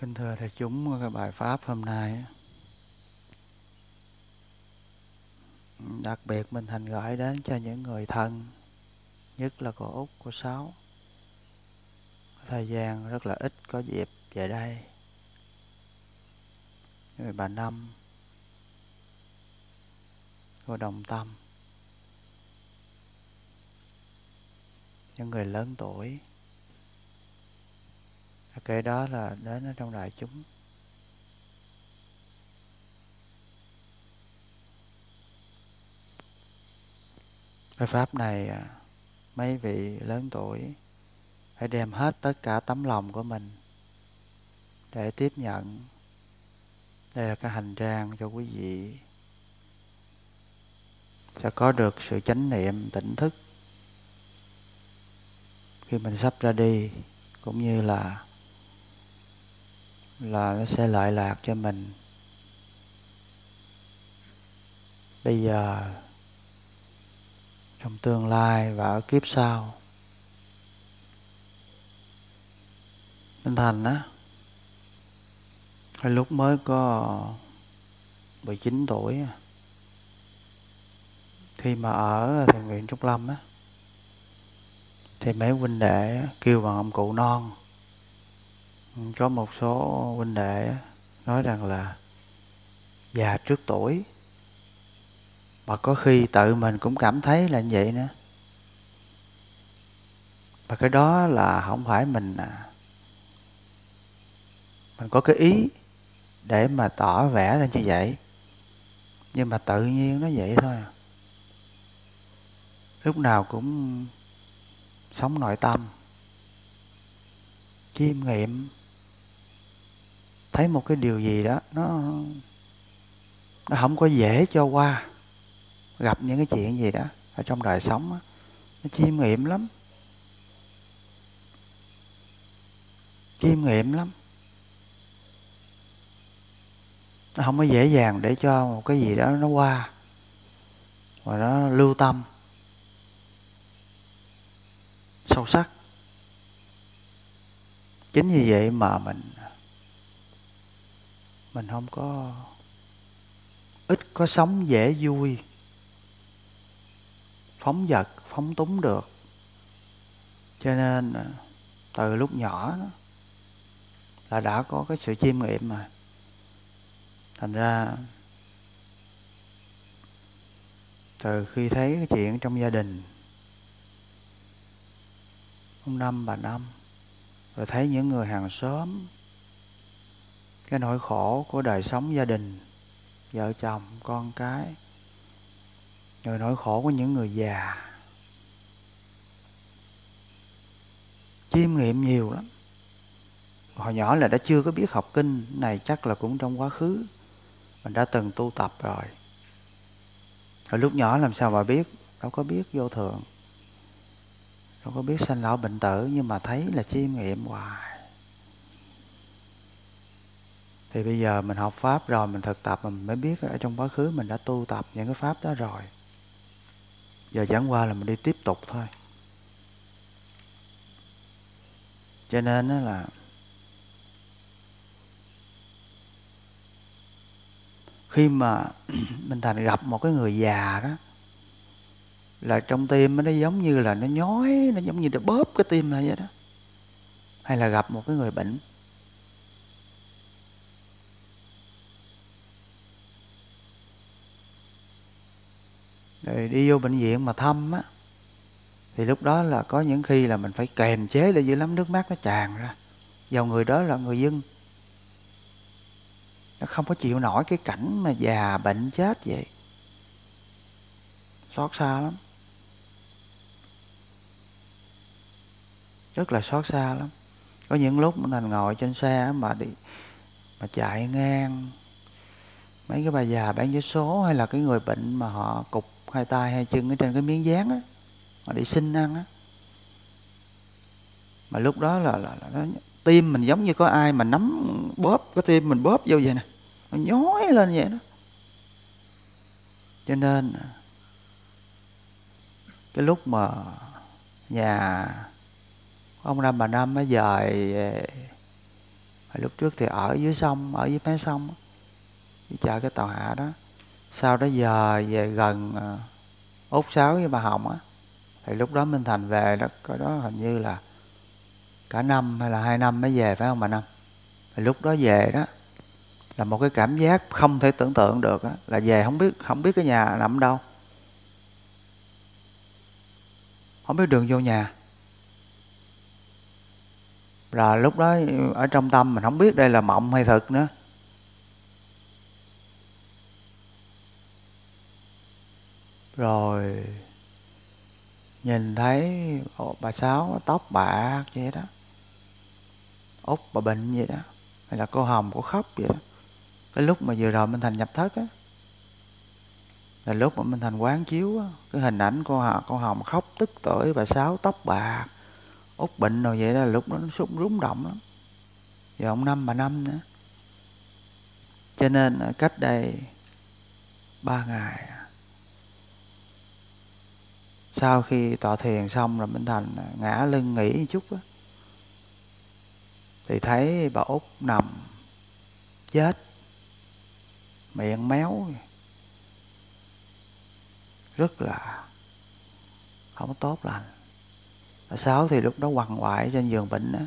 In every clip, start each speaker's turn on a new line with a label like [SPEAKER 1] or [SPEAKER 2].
[SPEAKER 1] Kính thưa thầy chúng, cái bài pháp hôm nay đặc biệt Minh Thành gửi đến cho những người thân, nhất là cô Út, cô Sáu. Thời gian rất là ít có dịp về đây. Người bà Năm, cô Đồng Tâm, những người lớn tuổi. Kể đó là đến ở trong đại chúng. Cái pháp này mấy vị lớn tuổi phải đem hết tất cả tấm lòng của mình để tiếp nhận. Đây là cái hành trang cho quý vị sẽ có được sự chánh niệm tỉnh thức khi mình sắp ra đi, cũng như là nó sẽ lợi lạc cho mình bây giờ, trong tương lai và ở kiếp sau. Minh Thành á, lúc mới có 19 tuổi, khi mà ở thiền viện Trúc Lâm á, thì mấy huynh đệ kêu bằng ông cụ non. Có một số huynh đệ nói rằng là già trước tuổi, mà có khi tự mình cũng cảm thấy là như vậy nữa. Và cái đó là không phải mình có cái ý để mà tỏ vẻ ra như vậy, nhưng mà tự nhiên nó vậy thôi. Lúc nào cũng sống nội tâm, chiêm nghiệm, thấy một cái điều gì đó nó không có dễ cho qua. Gặp những cái chuyện gì đó ở trong đời sống đó, nó chiêm nghiệm lắm, chiêm nghiệm lắm. Nó không có dễ dàng để cho một cái gì đó nó qua và nó lưu tâm sâu sắc. Chính vì vậy mà mình không có, ít có sống dễ vui, phóng dật, phóng túng được. Cho nên từ lúc nhỏ đó, là đã có cái sự chiêm nghiệm mà. Thành ra từ khi thấy cái chuyện trong gia đình, ông Năm, bà Năm, rồi thấy những người hàng xóm, cái nỗi khổ của đời sống gia đình, vợ chồng, con cái, rồi nỗi khổ của những người già, chiêm nghiệm nhiều lắm. Hồi nhỏ là đã chưa có biết học kinh này, chắc là cũng trong quá khứ mình đã từng tu tập rồi. Hồi lúc nhỏ làm sao mà biết, đâu có biết vô thường, đâu có biết sanh lão bệnh tử, nhưng mà thấy là chiêm nghiệm hoài. Thì bây giờ mình học pháp rồi, mình thực tập, mình mới biết ở trong quá khứ mình đã tu tập những cái pháp đó rồi. Giờ chẳng qua là mình đi tiếp tục thôi. Cho nên đó là khi mà mình Thành gặp một cái người già đó, là trong tim nó giống như là nó nhói, nó giống như nó bóp cái tim này vậy đó. Hay là gặp một cái người bệnh, rồi đi vô bệnh viện mà thăm á, thì lúc đó là có những khi là mình phải kềm chế lại dữ lắm, nước mắt nó tràn ra. Vào người đó là người dân, nó không có chịu nổi cái cảnh mà già bệnh chết vậy. Xót xa lắm, rất là xót xa lắm. Có những lúc mình ngồi trên xe mà chạy ngang mấy cái bà già bán vé số, hay là cái người bệnh mà họ cụp hai tay hai chân ở trên cái miếng dán á, họ đi xin ăn á. Mà lúc đó là nó, tim mình giống như có ai mà nắm bóp cái tim mình, bóp vô vậy nè, nó nhói lên vậy đó. Cho nên cái lúc mà nhà ông Năm bà Năm mới dời Lúc trước thì ở dưới sông, ở dưới mé sông, đi chợ cái tàu hỏa đó. Sau đó giờ về gần Út Sáu với bà Hồng á, thì lúc đó Minh Thành về đó, có đó hình như là cả năm hay là 2 năm mới về, phải không bà Năm? Thì lúc đó về đó là một cái cảm giác không thể tưởng tượng được á, là về không biết cái nhà nằm đâu, không biết đường vô nhà. Là lúc đó ở trong tâm mình không biết đây là mộng hay thực nữa. Rồi nhìn thấy bà Sáu tóc bạc vậy đó, Út bà bệnh vậy đó, hay là cô Hồng cô khóc vậy đó. Cái lúc mà vừa rồi Minh Thành nhập thất á, là lúc mà Minh Thành quán chiếu á, cái hình ảnh cô Hồng khóc tức tưởi, bà Sáu tóc bạc, Út bệnh rồi vậy đó, lúc đó nó rúng động lắm. Giờ ông Năm bà Năm nữa. Cho nên cách đây 3 ngày sau khi tọa thiền xong rồi Minh Thành ngã lưng nghỉ một chút á, thì thấy bà Út nằm chết, miệng méo, rất là không tốt lành. Bà Sáu thì lúc đó quằn quại trên giường bệnh á,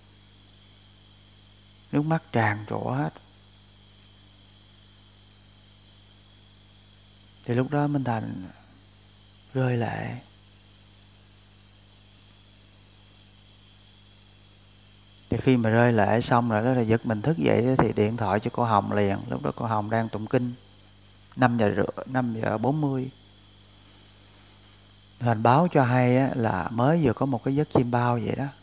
[SPEAKER 1] nước mắt tràn trụa hết. Thì lúc đó Minh Thành rơi lệ. Thì khi mà rơi lệ xong rồi đó là giật mình thức dậy thì điện thoại cho cô Hồng liền. Lúc đó cô Hồng đang tụng kinh 5 giờ 40. Thành báo cho hay á, là mới vừa có một cái giấc chim bao vậy đó.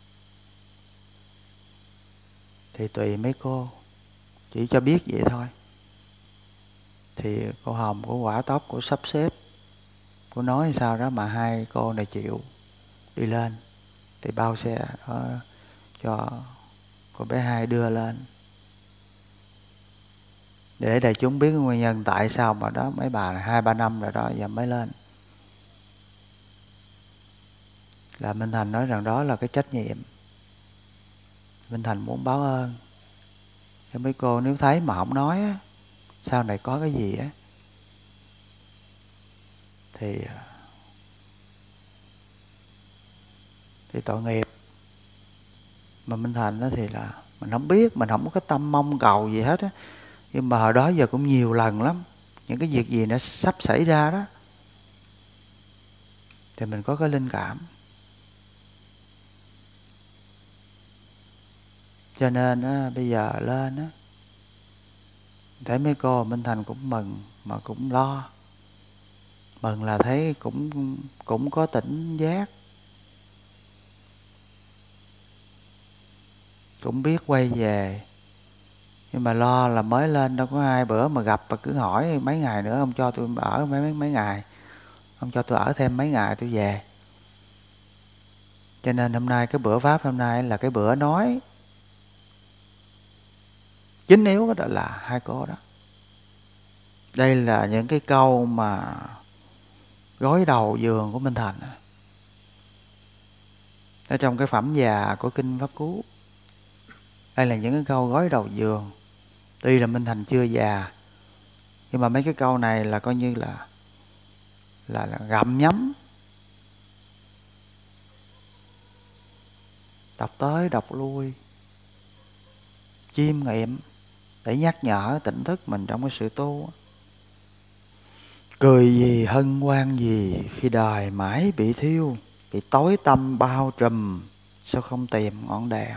[SPEAKER 1] Thì tùy mấy cô, chỉ cho biết vậy thôi. Thì cô Hồng của quả tóc của sắp xếp, cô nói sao đó mà hai cô này chịu đi lên. Thì bao xe đó cho cô bé Hai đưa lên, để đại chúng biết nguyên nhân tại sao mà đó mấy bà 2-3 năm rồi đó giờ mới lên. Là Minh Thành nói rằng đó là cái trách nhiệm. Minh Thành muốn báo ơn cho mấy cô, nếu thấy mà không nói á, sau này có cái gì á thì tội nghiệp. Mà Minh Thành đó thì là mình không biết, mình không có cái tâm mong cầu gì hết á, nhưng mà hồi đó giờ cũng nhiều lần lắm, những cái việc gì nó sắp xảy ra đó thì mình có cái linh cảm. Cho nên á, bây giờ lên á, thấy mấy cô Minh Thành cũng mừng mà cũng lo. Mừng là thấy cũng có tỉnh giác, cũng biết quay về. Nhưng mà lo là mới lên đâu có 2 bữa mà gặp, và cứ hỏi mấy ngày nữa ông cho tôi ở mấy ngày, ông cho tôi ở thêm mấy ngày tôi về. Cho nên hôm nay cái bữa pháp hôm nay là cái bữa nói chính yếu đó là hai cô đó. Đây là những cái câu mà gối đầu giường của Minh Thành ở trong cái phẩm già của kinh Pháp Cú. Đây là những cái câu gối đầu giường. Tuy là Minh Thành chưa già, nhưng mà mấy cái câu này là coi như là gặm nhấm, đọc tới đọc lui, chiêm nghiệm để nhắc nhở tỉnh thức mình trong cái sự tu. Cười gì hân hoan gì khi đời mãi bị thiêu, bị tối tăm bao trùm, sao không tìm ngọn đèn.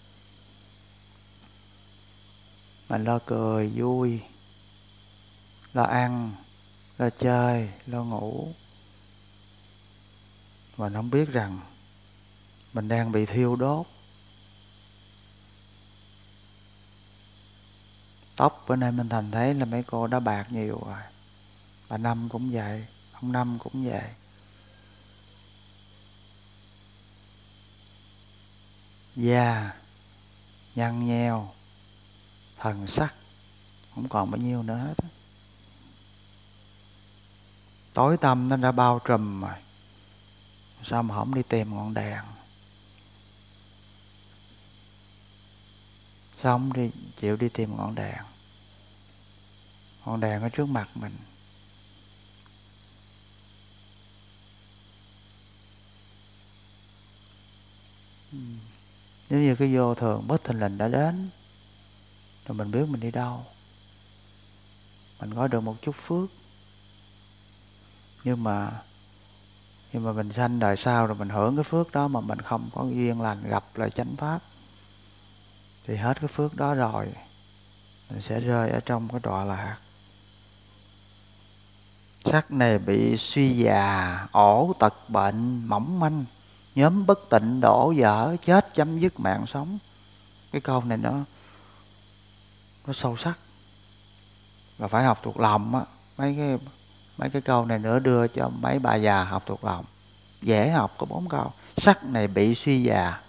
[SPEAKER 1] Mình lo cười vui, lo ăn, lo chơi, lo ngủ. Mình không biết rằng mình đang bị thiêu đốt. Tóc bữa nay Minh Thành thấy là mấy cô đã bạc nhiều rồi. Bà Năm cũng vậy, ông Năm cũng vậy. Da nhăn nheo, thần sắc không còn bao nhiêu nữa hết. Tối tăm nó đã bao trùm rồi, sao mà không đi tìm ngọn đèn. Xong đi, chịu đi tìm ngọn đèn. Ngọn đèn ở trước mặt mình. Nếu như cái vô thường bất thình lình đã đến, rồi mình biết mình đi đâu. Mình có được một chút phước. Nhưng mà mình sanh đời sau rồi mình hưởng cái phước đó mà mình không có duyên lành gặp lại chánh pháp, thì hết cái phước đó rồi, mình sẽ rơi ở trong cái đọa lạc. Sắc này bị suy già, ổ tật bệnh mỏng manh, nhóm bất tịnh đổ vỡ, chết chấm dứt mạng sống. Cái câu này nó sâu sắc, là phải học thuộc lòng á. Mấy cái câu này nữa đưa cho mấy bà già học thuộc lòng, dễ học, có 4 câu. Sắc này bị suy già,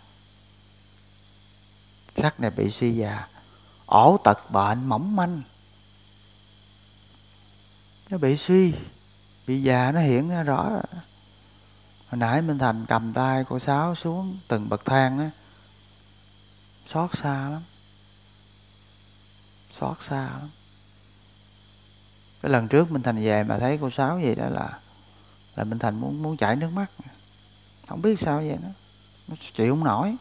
[SPEAKER 1] sắc này bị suy già, ổ tật bệnh mỏng manh. Nó bị suy, bị già, nó hiện ra rõ. Hồi nãy Minh Thành cầm tay cô Sáu xuống từng bậc thang á, xót xa lắm, xót xa lắm. Cái lần trước Minh Thành về mà thấy cô Sáu vậy đó là Minh Thành muốn chảy nước mắt, không biết sao vậy đó, nó chịu không nổi.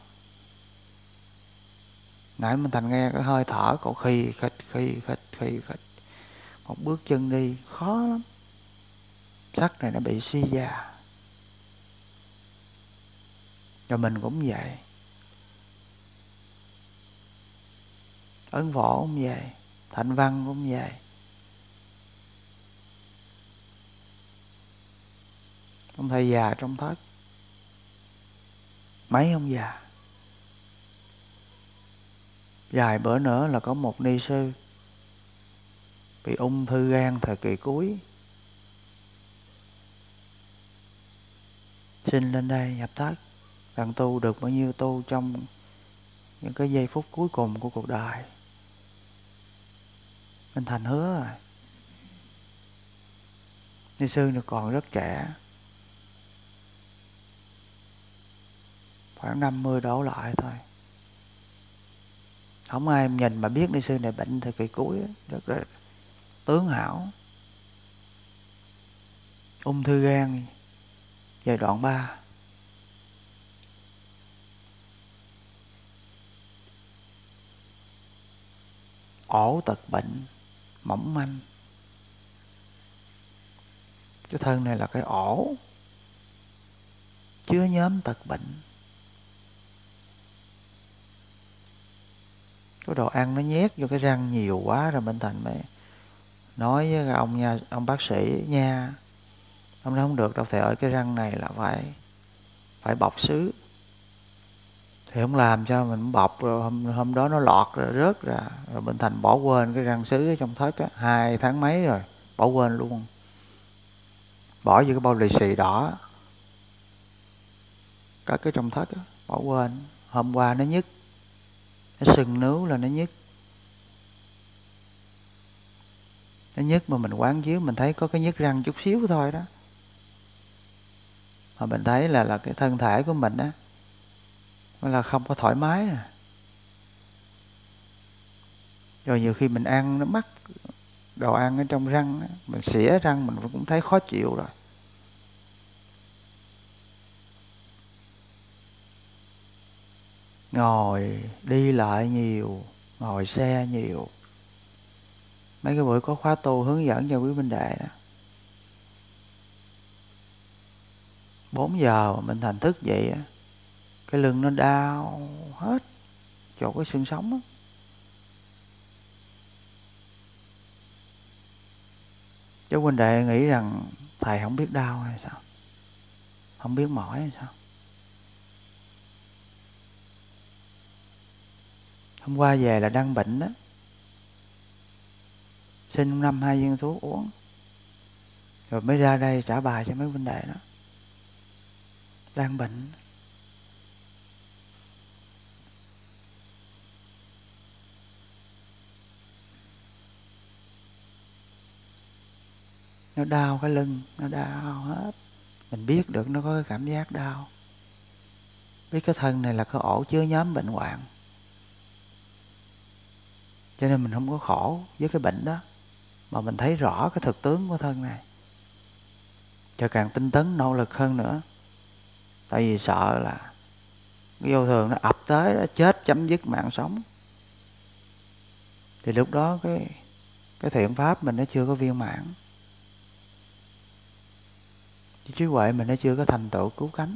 [SPEAKER 1] Nãy Minh Thành nghe cái hơi thở cậu khi khích, một bước chân đi khó lắm. Sắc này nó bị suy già. Rồi mình cũng vậy, Ấn Phổ cũng vậy, Thạnh Văn cũng vậy. Ông thầy già trong thất, mấy ông già. Vài bữa nữa là có một ni sư bị ung thư gan thời kỳ cuối, xin lên đây nhập thất. Bạn tu được bao nhiêu tu trong những cái giây phút cuối cùng của cuộc đời. Minh Thành hứa rồi. Ni sư này còn rất trẻ, khoảng 50 đổ lại thôi. Không ai nhìn mà biết ni sư này bệnh thời kỳ cuối, rất là tướng hảo. Ung thư gan giai đoạn 3. Ổ tật bệnh mỏng manh. Cái thân này là cái ổ chứa nhóm tật bệnh. Cái đồ ăn nó nhét vô cái răng nhiều quá rồi Minh Thành mới nói với ông nha, ông bác sĩ nha, ông nói không được đâu thầy ơi, cái răng này là phải bọc sứ. Thì không làm cho mình bọc, rồi hôm đó nó lọt rồi rớt ra, rồi Minh Thành bỏ quên cái răng sứ ở trong thất á, 2 tháng mấy rồi, bỏ quên luôn. Bỏ vô cái bao lì xì đỏ cả cái trong thất á, bỏ quên. Hôm qua nó nhức, nó sưng nướu là nó nhức. Nó nhức mà mình quán chiếu mình thấy có cái nhức răng chút xíu thôi đó. Mà mình thấy là cái thân thể của mình á, nó là không có thoải mái à. Rồi nhiều khi mình ăn nó mắc đồ ăn ở trong răng á, mình xỉa răng mình cũng thấy khó chịu rồi. Ngồi đi lại nhiều, ngồi xe nhiều. Mấy cái buổi có khóa tu hướng dẫn cho quý huynh đệ đó, 4 giờ mà Minh Thành thức dậy á, cái lưng nó đau hết chỗ cái xương sống á. Chứ huynh đệ nghĩ rằng thầy không biết đau hay sao, không biết mỏi hay sao. Hôm qua về là đang bệnh đó, xin 5-2 viên thuốc uống, rồi mới ra đây trả bài cho mấy huynh đệ đó. Đang bệnh. Nó đau cái lưng, nó đau hết. Mình biết được nó có cái cảm giác đau. Biết cái thân này là cái ổ chứa nhóm bệnh hoạn. Cho nên mình không có khổ với cái bệnh đó, mà mình thấy rõ cái thực tướng của thân này. Cho càng tinh tấn nỗ lực hơn nữa. Tại vì sợ là cái vô thường nó ập tới, nó chết chấm dứt mạng sống. Thì lúc đó cái thiện pháp mình nó chưa có viên mãn, trí huệ mình nó chưa có thành tựu cứu cánh.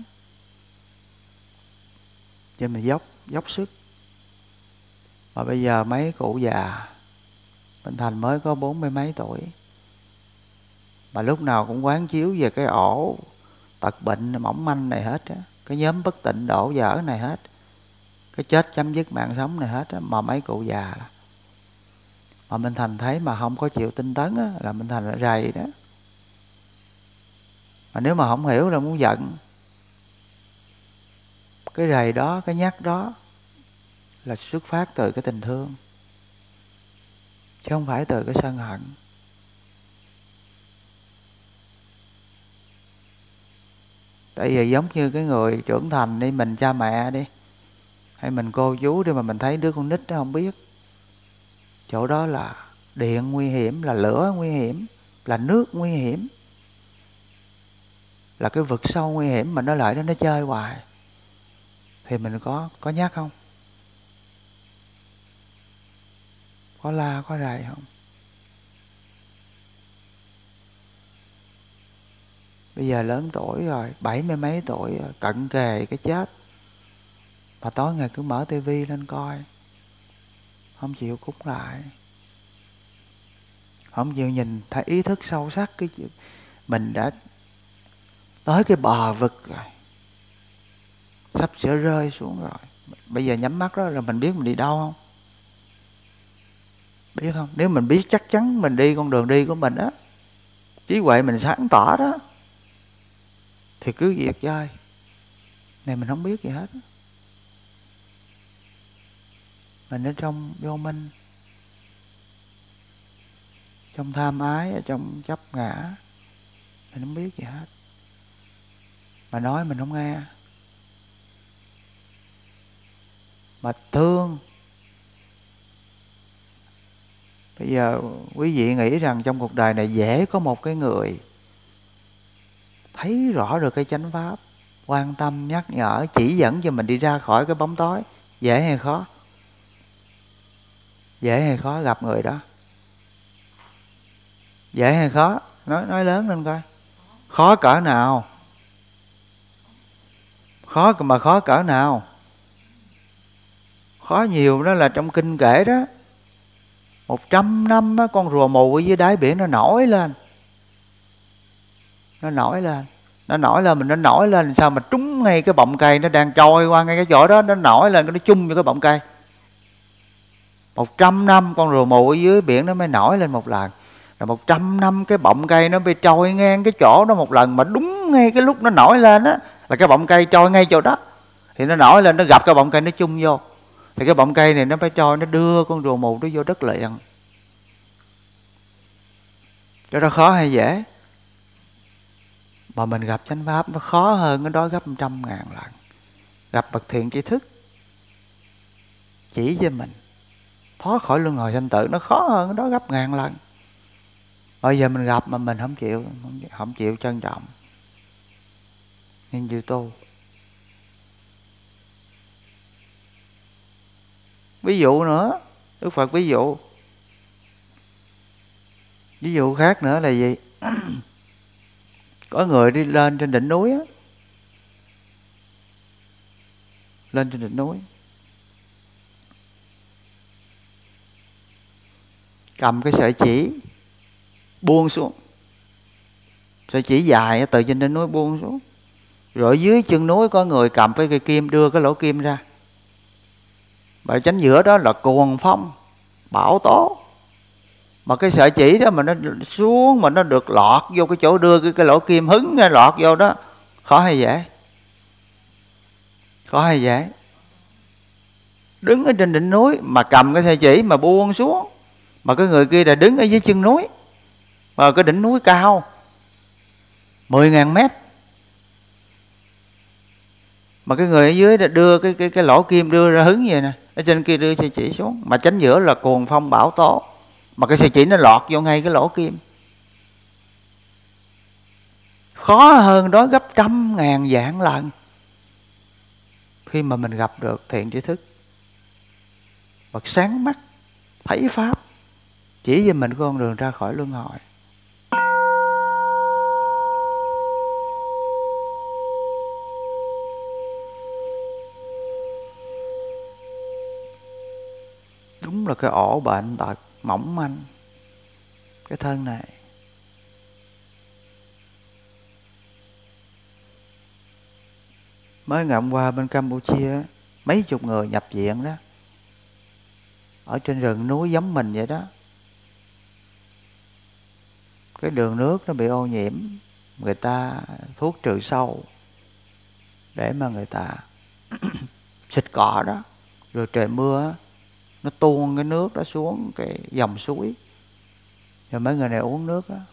[SPEAKER 1] Cho mình dốc sức. Mà bây giờ mấy cụ già, Minh Thành mới có 40 mấy tuổi, mà lúc nào cũng quán chiếu về cái ổ tật bệnh mỏng manh này hết á, cái nhóm bất tịnh đổ dở này hết, cái chết chấm dứt mạng sống này hết á. Mà mấy cụ già mà Minh Thành thấy mà không có chịu tinh tấn á, là Minh Thành là rầy đó. Mà nếu mà không hiểu là muốn giận. Cái rầy đó, cái nhắc đó là xuất phát từ cái tình thương, chứ không phải từ cái sân hận. Tại vì giống như cái người trưởng thành đi, mình cha mẹ đi, hay mình cô chú đi, mà mình thấy đứa con nít nó không biết, chỗ đó là điện nguy hiểm, là lửa nguy hiểm, là nước nguy hiểm, là cái vực sâu nguy hiểm, mà nó lại đó nó chơi hoài, thì mình có nhắc không? Có la, có rầy không? Bây giờ lớn tuổi rồi, 70 mấy tuổi rồi, cận kề cái chết, mà tối ngày cứ mở tivi lên coi, không chịu cúng lại, không chịu nhìn thấy ý thức sâu sắc cái chuyện mình đã tới cái bờ vực rồi, sắp sửa rơi xuống rồi. Bây giờ nhắm mắt đó là mình biết mình đi đâu không? Biết không? Nếu mình biết chắc chắn mình đi con đường đi của mình á, trí huệ mình sáng tỏ đó, thì cứ việc chơi. Này mình không biết gì hết. Mình ở trong vô minh, trong tham ái, ở trong chấp ngã, mình không biết gì hết. Mà nói mình không nghe. Mà thương. Bây giờ quý vị nghĩ rằng trong cuộc đời này dễ có một cái người thấy rõ được cái chánh pháp, quan tâm, nhắc nhở, chỉ dẫn cho mình đi ra khỏi cái bóng tối, dễ hay khó? Dễ hay khó gặp người đó? Dễ hay khó? Nói lớn lên coi. Khó cỡ nào? Khó mà khó cỡ nào? Khó nhiều đó là trong kinh kể đó. 100 năm á, con rùa mù ở dưới đáy biển nó nổi lên. Nó nổi lên. Nó nổi lên, mình nó nổi lên sao mà trúng ngay cái bọng cây, nó đang trôi qua ngay cái chỗ đó, nó nổi lên, nó chung vô cái bọng cây. 100 năm con rùa mù ở dưới biển nó mới nổi lên một lần. Rồi 100 năm cái bọng cây nó bị trôi ngang cái chỗ đó một lần, mà đúng ngay cái lúc nó nổi lên á, là cái bọng cây trôi ngay chỗ đó. Thì nó nổi lên, nó gặp cái bọng cây, nó chung vô. Thì cái bọng cây này nó phải trôi, nó đưa con rùa mù nó vô đất liền. Cái đó khó hay dễ? Mà mình gặp chánh pháp nó khó hơn cái đó gấp 100.000 lần. Gặp bậc thiện tri thức chỉ cho mình thoát khỏi luân hồi sanh tử, nó khó hơn cái đó gấp 1000 lần. Bây giờ mình gặp mà mình không chịu trân trọng, nhưng chịu tu. Ví dụ nữa, Đức Phật ví dụ khác nữa là gì? Có người đi lên trên đỉnh núi á, lên trên đỉnh núi, cầm cái sợi chỉ buông xuống, sợi chỉ dài từ trên đỉnh núi buông xuống, rồi dưới chân núi có người cầm cái cây kim đưa cái lỗ kim ra. Và chánh giữa đó là cuồng phong bão tố, mà cái sợi chỉ đó mà nó xuống, mà nó được lọt vô cái chỗ đưa cái lỗ kim hứng ra lọt vô đó, khó hay dễ? Khó hay dễ? Đứng ở trên đỉnh núi mà cầm cái sợi chỉ mà buông xuống, mà cái người kia là đứng ở dưới chân núi, mà cái đỉnh núi cao 10.000 mét, Mà cái người ở dưới đưa cái lỗ kim đưa ra hứng vậy nè, ở trên kia đưa sợi chỉ xuống, mà chánh giữa là cuồng phong bão tố, mà cái sợi chỉ nó lọt vô ngay cái lỗ kim. Khó hơn đó gấp 100.000 vạn lần. Khi mà mình gặp được thiện tri thức, Phật sáng mắt thấy pháp, chỉ cho mình con đường ra khỏi luân hồi. Đúng là cái ổ bệnh tật mỏng manh cái thân này. Mới ngày hôm qua bên Campuchia mấy chục người nhập viện đó, ở trên rừng núi giống mình vậy đó. Cái đường nước nó bị ô nhiễm, người ta thuốc trừ sâu để mà người ta xịt cỏ đó, rồi trời mưa nó tuôn cái nước đó xuống cái dòng suối, rồi mấy người này uống nước đó.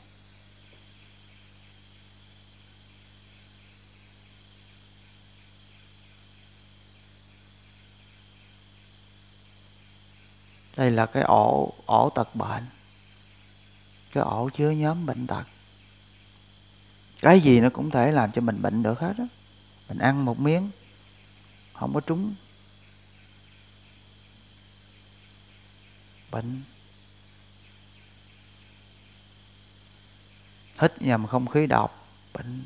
[SPEAKER 1] Đây là cái ổ tật bệnh, cái ổ chứa nhóm bệnh tật. Cái gì nó cũng thể làm cho mình bệnh được hết á. Mình ăn một miếng không có trúng bệnh, hít nhầm không khí độc bệnh,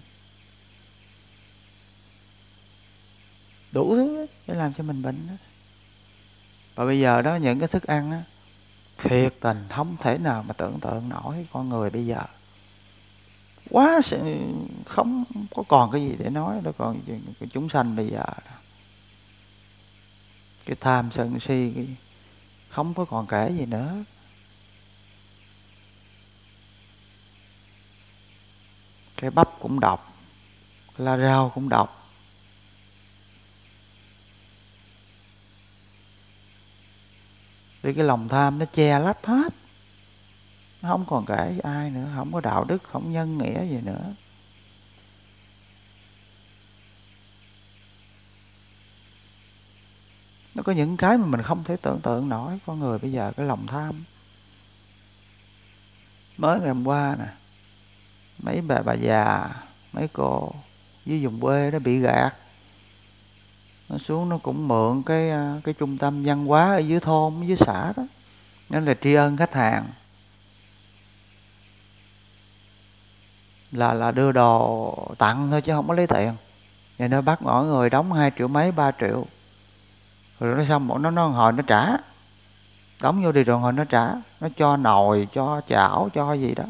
[SPEAKER 1] đủ thứ để làm cho mình bệnh đó. Và bây giờ đó, những cái thức ăn á, thiệt tình không thể nào mà tưởng tượng nổi con người bây giờ. Quá không có còn cái gì để nói đâu, còn cái chúng sanh bây giờ cái tham sân si không có còn kể gì nữa. Cái bắp cũng độc, la rau cũng độc. Vì cái lòng tham nó che lấp hết, nó không còn kể ai nữa, không có đạo đức, không nhân nghĩa gì nữa. Nó có những cái mà mình không thể tưởng tượng nổi. Con người bây giờ cái lòng tham. Mới ngày hôm qua nè, mấy bà già, mấy cô dưới vùng quê đó bị gạt, nó xuống nó cũng mượn cái trung tâm văn hóa ở dưới thôn, ở dưới xã đó, nên là tri ân khách hàng, là đưa đồ tặng thôi chứ không có lấy tiền. Rồi nó bắt mỗi người đóng 2 triệu mấy 3 triệu, rồi nó xong nó hồi nó trả, đóng vô đi rồi hồi nó trả, nó cho nồi, cho chảo, cho gì đó.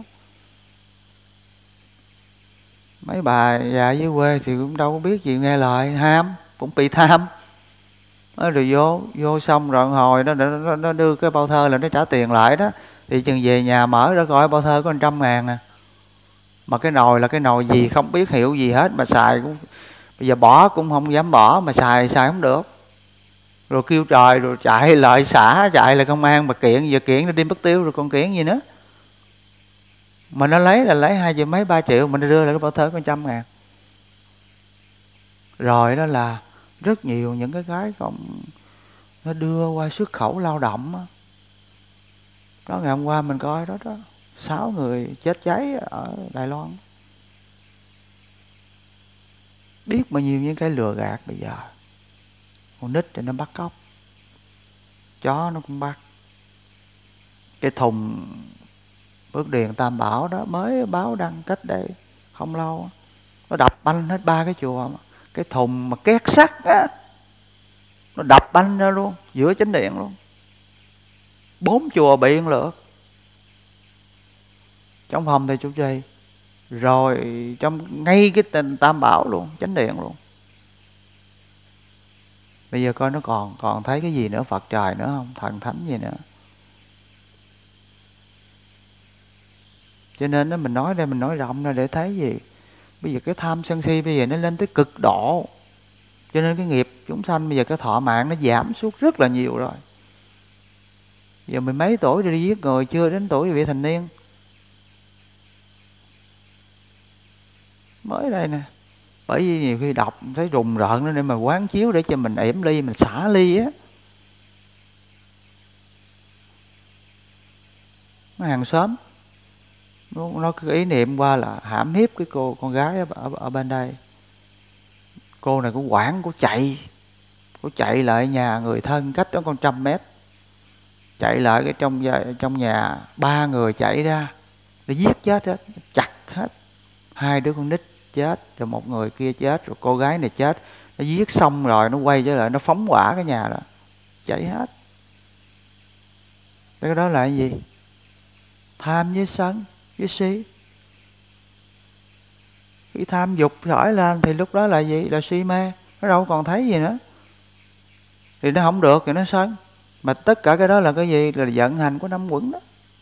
[SPEAKER 1] Mấy bà già dưới quê thì cũng đâu có biết gì, nghe lời ham, cũng bị tham. Rồi vô xong rồi hồi nó đưa cái bao thơ là nó trả tiền lại đó, thì chừng về nhà mở ra coi bao thơ có 100.000 à. Mà cái nồi là cái nồi gì không biết hiệu gì hết, mà xài cũng bây giờ bỏ cũng không dám bỏ, mà xài không được. Rồi kêu trời, rồi chạy lại xã, chạy lại công an mà kiện, giờ kiện nó đi mất tiêu rồi còn kiện gì nữa. Mà nó lấy là lấy 2 triệu mấy 3 triệu, mà nó đưa lại cái bao thơ có 100.000. Rồi đó là rất nhiều những cái còn nó đưa qua xuất khẩu lao động đó. Đó, ngày hôm qua mình coi đó 6 người chết cháy ở Đài Loan. Biết bao nhiêu những cái lừa gạt bây giờ. Con nít thì nó bắt cóc, chó nó cũng bắt. Cái thùng Phước Điền Tam Bảo đó mới báo đăng cách đây không lâu, nó đập banh hết 3 cái chùa mà. Cái thùng mà két sắt á, nó đập banh ra luôn, giữa chánh điện luôn. 4 chùa bị một lượt, trong phòng thầy chủ trì, rồi trong ngay cái Tam Bảo luôn, chánh điện luôn. Bây giờ coi nó còn thấy cái gì nữa, Phật trời nữa không, thần thánh gì nữa. Cho nên đó, mình nói đây, mình nói rộng ra để thấy gì. Bây giờ cái tham sân si bây giờ nó lên tới cực độ. Cho nên cái nghiệp chúng sanh bây giờ cái thọ mạng nó giảm xuống rất là nhiều rồi. Giờ 10 mấy tuổi rồi đi giết người, chưa đến tuổi vị thành niên. Mới đây nè, Bởi vì nhiều khi đọc thấy rùng rợn đó, nên mà quán chiếu để cho mình yểm ly, mình xả ly á. Nó hàng xóm nó cái ý niệm qua là hãm hiếp cái cô con gái ở bên đây. Cô này cũng quản, cô chạy lại nhà người thân cách đó con 100 mét, chạy lại cái trong nhà 3 người chạy ra để giết chết hết, chặt hết, 2 đứa con nít chết, rồi 1 người kia chết, rồi cô gái này chết. Nó giết xong rồi nó quay trở lại, nó phóng hỏa cái nhà đó, chạy hết. Cái đó là cái gì? Tham với sân với si. Khi tham dục khởi lên thì lúc đó là gì? Là si mê. Nó đâu còn thấy gì nữa. Thì nó không được thì nó sân. Mà tất cả cái đó là cái gì? Là vận hành của 5 quẩn đó.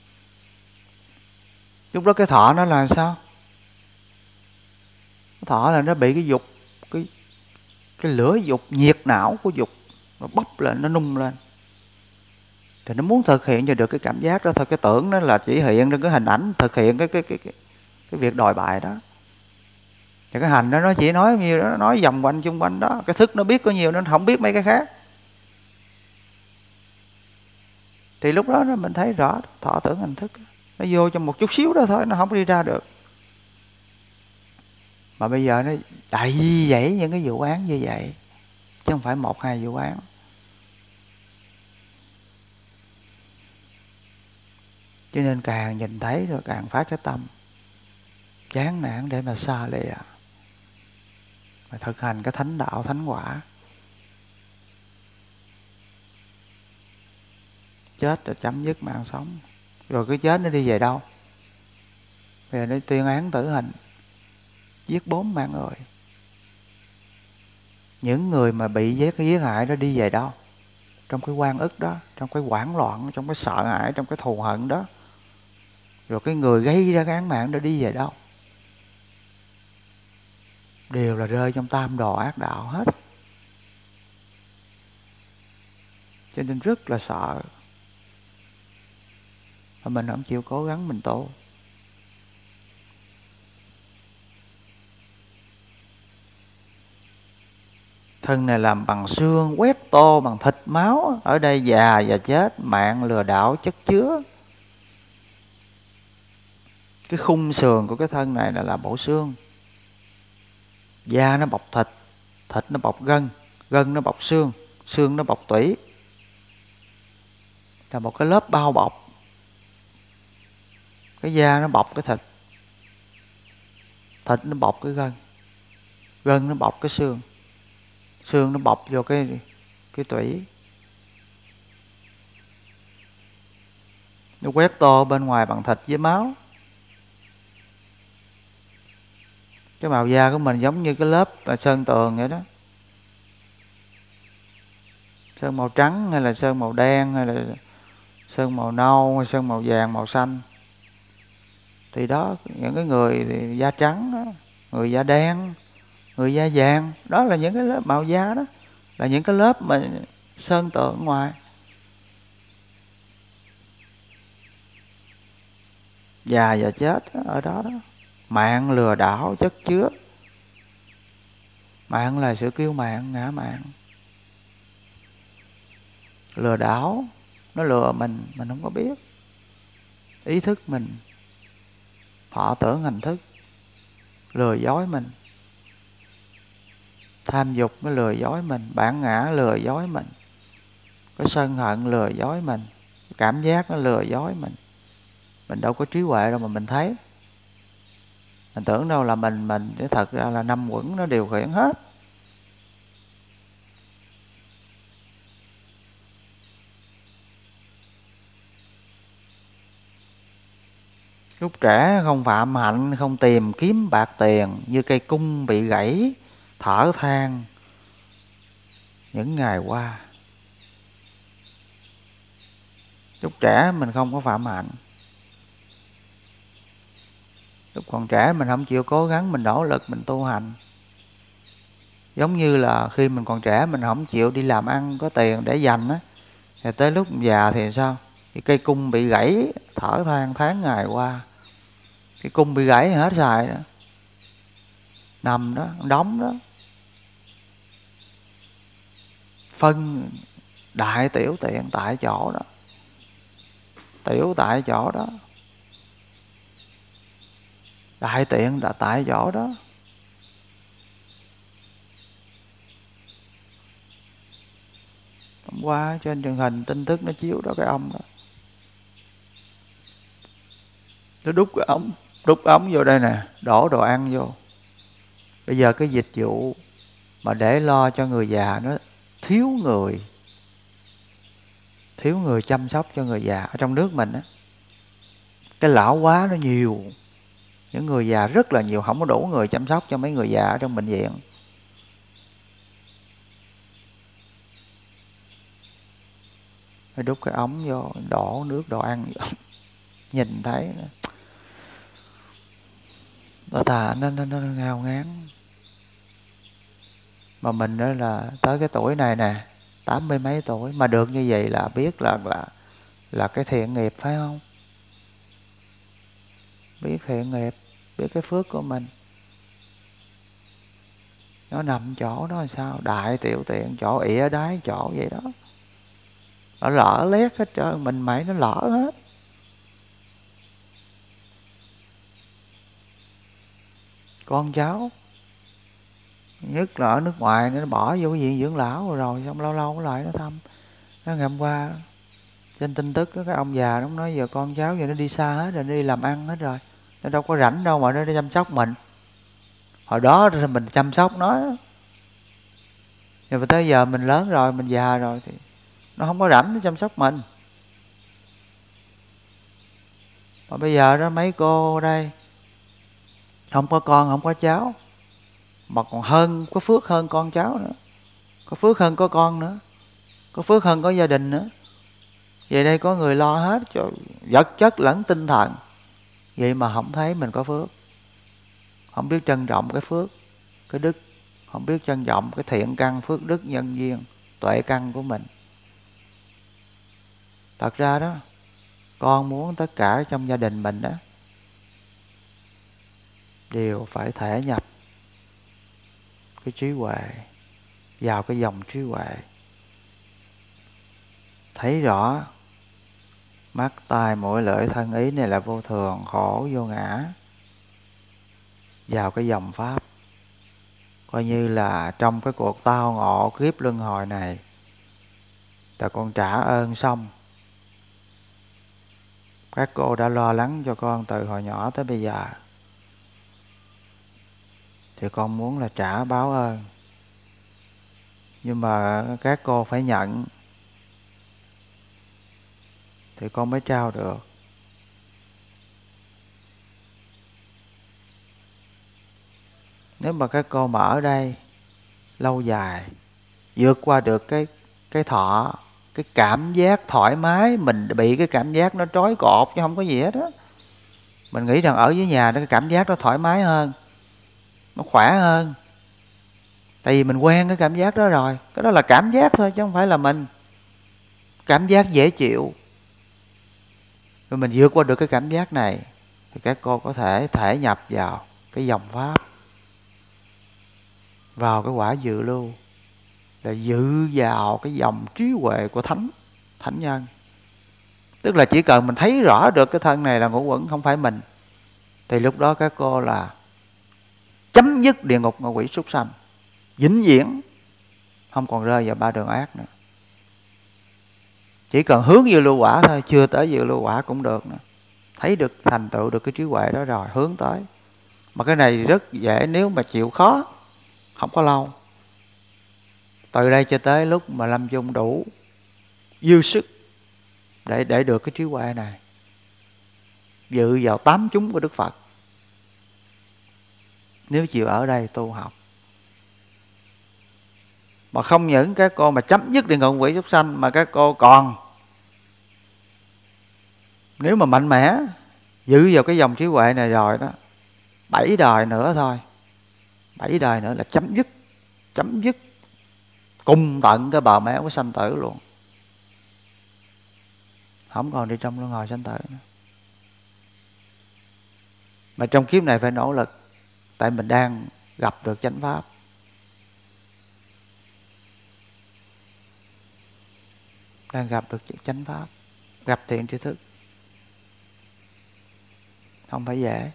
[SPEAKER 1] Lúc đó cái thọ nó là sao? Cái thọ là nó bị cái dục, cái lửa dục, nhiệt não của dục nó bốc lên, nó nung lên. Thì nó muốn thực hiện cho được cái cảm giác đó thôi. Cái tưởng nó là chỉ hiện ra cái hình ảnh thực hiện cái việc đòi bài đó. Thì cái hành đó nó chỉ nói nhiêu đó, nó nói vòng quanh chung quanh đó. Cái thức nó biết có nhiều, nó không biết mấy cái khác. Thì lúc đó mình thấy rõ thọ tưởng hành thức. Nó vô trong một chút xíu đó thôi, nó không đi ra được. Mà bây giờ nó đầy dẫy những cái vụ án như vậy, chứ không phải 1-2 vụ án. Cho nên càng nhìn thấy rồi càng phát cái tâm chán nản để mà xa lìa, mà thực hành cái thánh đạo thánh quả. Chết là chấm dứt mạng sống. Rồi cái chết nó đi về đâu? Về nó tuyên án tử hình, giết 4 mạng người. Những người mà bị giết hại đó đi về đâu? Trong cái oan ức đó, trong cái hoảng loạn, trong cái sợ hãi, trong cái thù hận đó. Rồi cái người gây ra cái án mạng đó đi về đâu? Đều là rơi trong tam đồ ác đạo hết. Cho nên rất là sợ. Mà mình không chịu cố gắng mình tu. Thân này làm bằng xương, quét tô bằng thịt máu. Ở đây già và chết, mạng lừa đảo chất chứa. Cái khung sườn của cái thân này là bộ xương. Da nó bọc thịt, thịt nó bọc gân, gân nó bọc xương, xương nó bọc tủy. Là một cái lớp bao bọc. Cái da nó bọc cái thịt, thịt nó bọc cái gân, gân nó bọc cái xương, xương nó bọc vô cái tủy. Nó quét tô bên ngoài bằng thịt với máu. Cái màu da của mình giống như cái lớp sơn tường vậy đó. Sơn màu trắng hay là sơn màu đen hay là sơn màu nâu hay sơn màu vàng màu xanh. Thì đó, những cái người thì da trắng đó, người da đen, người da vàng, đó là những cái lớp màu da đó, là những cái lớp mà sơn tường ngoài. Già và chết ở đó đó. Mạng lừa đảo chất chứa. Mạng là sự kiêu mạn, ngã mạn. Lừa đảo, nó lừa mình không có biết. Ý thức mình, thọ tưởng hành thức, lừa dối mình. Tham dục nó lừa dối mình, bản ngã lừa dối mình, cái sân hận lừa dối mình, cảm giác nó lừa dối mình. Mình đâu có trí huệ đâu mà mình thấy. Mình tưởng đâu là mình chứ thật ra là 5 quẩn nó điều khiển hết. Lúc trẻ không phạm hạnh, không tìm kiếm bạc tiền, như cây cung bị gãy, thở than những ngày qua. Lúc trẻ mình không có phạm hạnh. Lúc còn trẻ mình không chịu cố gắng, mình nỗ lực, mình tu hành. Giống như là khi mình còn trẻ mình không chịu đi làm ăn có tiền để dành á, thì tới lúc già thì sao? Cái cây cung bị gãy, thở than tháng ngày qua. Cái cung bị gãy hết xài đó. nằm đó, đóng đó, phân đại tiểu tiện tại chỗ đó, tiểu tại chỗ đó, đại tiện là tại chỗ đó. Hôm qua trên truyền hình tin tức nó chiếu đó, cái ông đó nó đút ống vô đây nè, đổ đồ ăn vô. Bây giờ cái dịch vụ mà để lo cho người già nó thiếu người chăm sóc cho người già ở trong nước mình á. Cái lão hóa nó nhiều, những người già rất là nhiều, không có đủ người chăm sóc cho mấy người già ở trong bệnh viện. Phải đút cái ống vô, đổ nước đồ ăn vô. Nhìn thấy nó thà nó ngao ngán. Mà mình đó là tới cái tuổi này nè, 80 mấy tuổi mà được như vậy là biết là cái thiện nghiệp, phải không? Biết thiện nghiệp, biết cái phước của mình. Nó nằm chỗ đó là sao? Đại tiểu tiện, chỗ ỉa đái, chỗ vậy đó. Nó lỡ lét hết trơn, mình mày nó lỡ hết. Con cháu, nhất là ở nước ngoài nó bỏ vô cái viện dưỡng lão rồi xong lâu lâu lại nó thăm. Nó ngày hôm qua trên tin tức đó, cái ông già nó nói giờ con cháu giờ nó đi xa hết rồi, nó đi làm ăn hết rồi, nó đâu có rảnh đâu mà nó đi chăm sóc mình. Hồi đó thì mình chăm sóc nó, nhưng mà tới giờ mình lớn rồi, mình già rồi thì nó không có rảnh nó chăm sóc mình. Mà bây giờ đó mấy cô đây không có con không có cháu, mà còn hơn, có phước hơn con cháu nữa, có phước hơn có con nữa, có phước hơn có gia đình nữa. Về đây có người lo hết cho vật chất lẫn tinh thần. Vậy mà không thấy mình có phước, không biết trân trọng cái phước, cái đức, không biết trân trọng cái thiện căn, phước đức, nhân duyên, tuệ căn của mình. Thật ra đó, con muốn tất cả trong gia đình mình đó đều phải thể nhập cái trí huệ, vào cái dòng trí huệ, thấy rõ mắt tai mũi lưỡi thân ý này là vô thường, khổ vô ngã, vào cái dòng pháp. Coi như là trong cái cuộc tao ngộ kiếp luân hồi này là con trả ơn xong. Các cô đã lo lắng cho con từ hồi nhỏ tới bây giờ, thì con muốn là trả báo ơn. Nhưng mà các cô phải nhận thì con mới trao được. Nếu mà các cô mà ở đây lâu dài, vượt qua được cái thọ, cái cảm giác thoải mái, mình bị cái cảm giác nó trói cột chứ không có gì hết á. Mình nghĩ rằng ở dưới nhà đó cái cảm giác nó thoải mái hơn, nó khỏe hơn. Tại vì mình quen cái cảm giác đó rồi. Cái đó là cảm giác thôi chứ không phải là mình. Cảm giác dễ chịu. Rồi mình vượt qua được cái cảm giác này thì các cô có thể thể nhập vào cái dòng pháp, vào cái quả dự lưu, là dự vào cái dòng trí huệ của thánh nhân. Tức là chỉ cần mình thấy rõ được cái thân này là ngũ uẩn không phải mình, thì lúc đó các cô là chấm dứt địa ngục ngạ quỷ súc sanh, vĩnh viễn không còn rơi vào ba đường ác nữa. Chỉ cần hướng dự lưu quả thôi, chưa tới dự lưu quả cũng được nữa. Thấy được, thành tựu được cái trí huệ đó rồi, hướng tới. Mà cái này rất dễ nếu mà chịu khó, không có lâu. Từ đây cho tới lúc mà lâm chung đủ dư sức để được cái trí huệ này, dự vào 8 chúng của Đức Phật. Nếu chịu ở đây tu học. Mà không những các cô mà chấm dứt địa ngục quỷ súc sanh, mà các cô còn, nếu mà mạnh mẽ giữ vào cái dòng trí huệ này rồi đó, 7 đời nữa thôi, 7 đời nữa là chấm dứt cùng tận cái bờ mé của sanh tử luôn, không còn đi trong luân hồi sanh tử nữa. Mà trong kiếp này phải nỗ lực, tại mình đang gặp được chánh pháp. Đang gặp được chánh pháp, gặp thiện tri thức. Không phải dễ.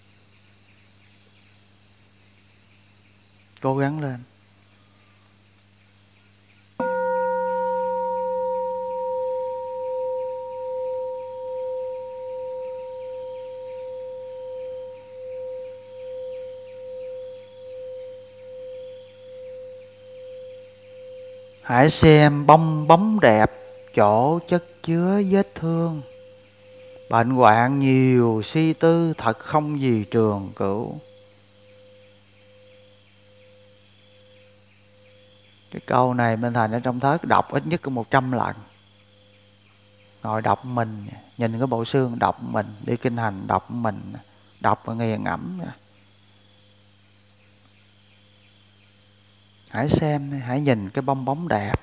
[SPEAKER 1] Cố gắng lên. Hãy xem bong bóng đẹp, chỗ chất chứa vết thương. Bệnh hoạn nhiều suy tư, thật không gì trường cửu. Cái câu này Minh Thành ở trong thớt đọc ít nhất có 100 lần. Ngồi đọc mình, nhìn cái bộ xương đọc mình, đi kinh hành đọc mình, đọc và nghiền ngẫm. Hãy xem, hãy nhìn cái bong bóng đẹp,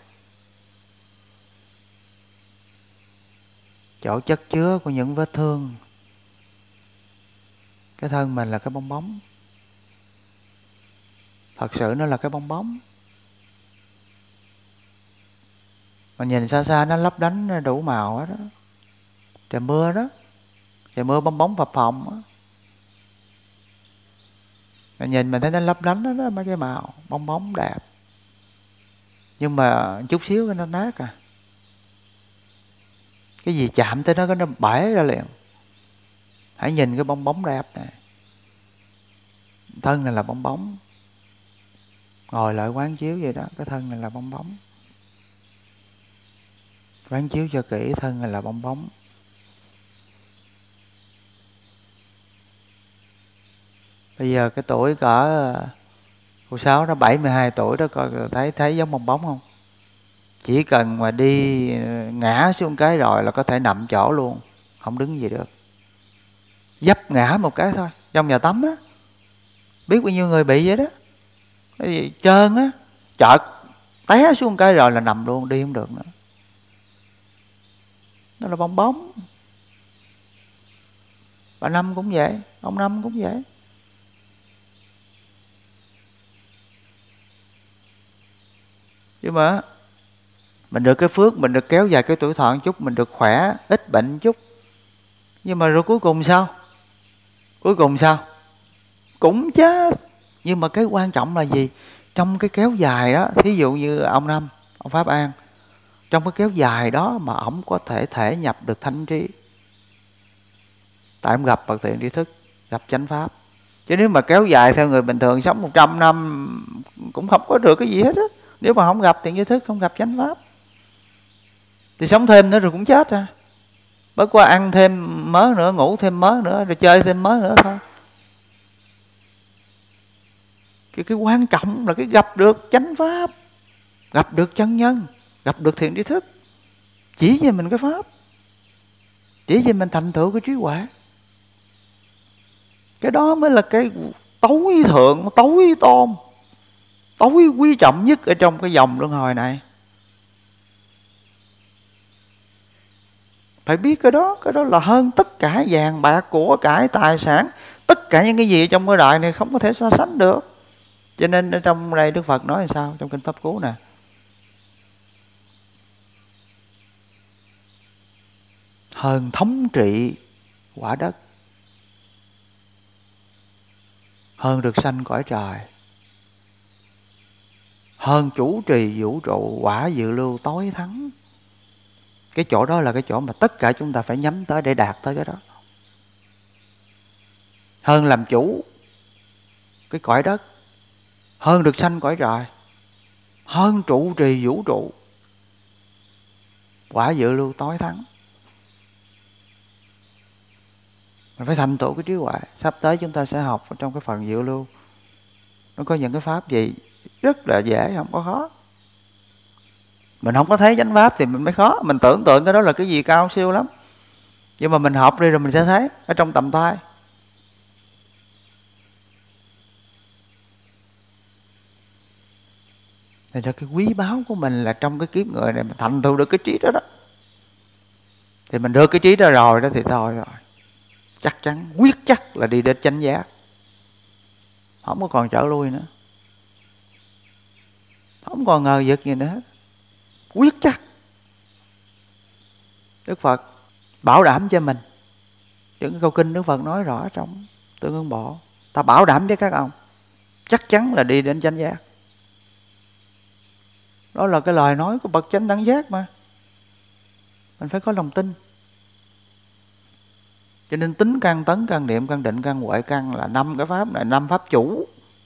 [SPEAKER 1] chỗ chất chứa của những vết thương. Cái thân mình là cái bong bóng. Thật sự nó là cái bong bóng. Mà nhìn xa xa nó lấp lánh đủ màu hết đó. Trời mưa đó, trời mưa bong bóng phập phồng đó. Mà nhìn mình thấy nó lấp lánh đó, đó mấy cái màu bong bóng đẹp. Nhưng mà chút xíu cái nó nát à. Cái gì chạm tới nó bể ra liền. Hãy nhìn cái bong bóng đẹp này. Thân này là bong bóng. Ngồi lại quán chiếu vậy đó. Cái thân này là bong bóng. Quán chiếu cho kỹ, thân này là bong bóng. Bây giờ cái tuổi cỡ cô Sáu nó 72 tuổi đó, coi thấy giống bong bóng không? Chỉ cần mà đi ngã xuống cái rồi là có thể nằm chỗ luôn, không đứng gì được. Dấp ngã một cái thôi. Trong nhà tắm á, biết bao nhiêu người bị vậy đó. Cái gì trơn á, chợt té xuống cái rồi là nằm luôn, đi không được nữa. Đó là bong bóng. Bà Năm cũng vậy, ông Năm cũng vậy. Nhưng mà mình được cái phước, mình được kéo dài cái tuổi thọ một chút, mình được khỏe, ít bệnh một chút. Nhưng mà rồi cuối cùng sao? Cuối cùng sao? Cũng chết. Nhưng mà cái quan trọng là gì? Trong cái kéo dài đó, thí dụ như ông Năm, ông Pháp An, trong cái kéo dài đó mà ổng có thể nhập được thánh trí. Tại ông gặp bậc thiện tri thức, gặp chánh pháp. Chứ nếu mà kéo dài theo người bình thường sống 100 năm cũng không có được cái gì hết á. Nếu mà không gặp thiện tri thức, không gặp chánh pháp, thì sống thêm nữa rồi cũng chết à. Bất qua ăn thêm mớ nữa, ngủ thêm mớ nữa, rồi chơi thêm mớ nữa thôi. Cái quan trọng là cái gặp được chánh pháp, gặp được chân nhân, gặp được thiện tri thức, chỉ về mình cái pháp, chỉ về mình thành tựu cái trí huệ. Cái đó mới là cái tối thượng, tối tôn, tối quý trọng nhất ở trong cái dòng luân hồi này. Phải biết cái đó là hơn tất cả vàng bạc của cải tài sản, tất cả những cái gì trong cái đời này không có thể so sánh được. Cho nên ở trong đây Đức Phật nói là sao? Trong Kinh Pháp Cú nè, hơn thống trị quả đất, hơn được sanh cõi trời, hơn chủ trì vũ trụ, quả dự lưu tối thắng. Cái chỗ đó là cái chỗ mà tất cả chúng ta phải nhắm tới để đạt tới cái đó. Hơn làm chủ cái cõi đất, hơn được sanh cõi trời, hơn trụ trì vũ trụ, quả dự lưu tối thắng. Mình phải thành tựu cái trí huệ. Sắp tới chúng ta sẽ học trong cái phần dự lưu. Nó có những cái pháp gì rất là dễ, không có khó. Mình không có thấy chánh pháp thì mình mới khó. Mình tưởng tượng cái đó là cái gì cao siêu lắm. Nhưng mà mình học đi rồi mình sẽ thấy ở trong tầm tay. Thành ra cái quý báu của mình là trong cái kiếp người này mình thành tựu được cái trí đó đó. Thì mình được cái trí đó rồi đó thì thôi rồi. Chắc chắn, quyết chắc là đi đến chánh giác. không có còn trở lui nữa, không còn ngờ vực gì nữa hết, quyết chắc. Đức Phật bảo đảm cho mình. Những câu kinh Đức Phật nói rõ trong Tương Ưng Bộ, ta bảo đảm với các ông chắc chắn là đi đến chánh giác. Đó là cái lời nói của bậc chánh đẳng giác mà. Mình phải có lòng tin. Cho nên tính căn, tấn căn, niệm căn, định căn, huệ căn là 5 cái pháp này, 5 pháp chủ.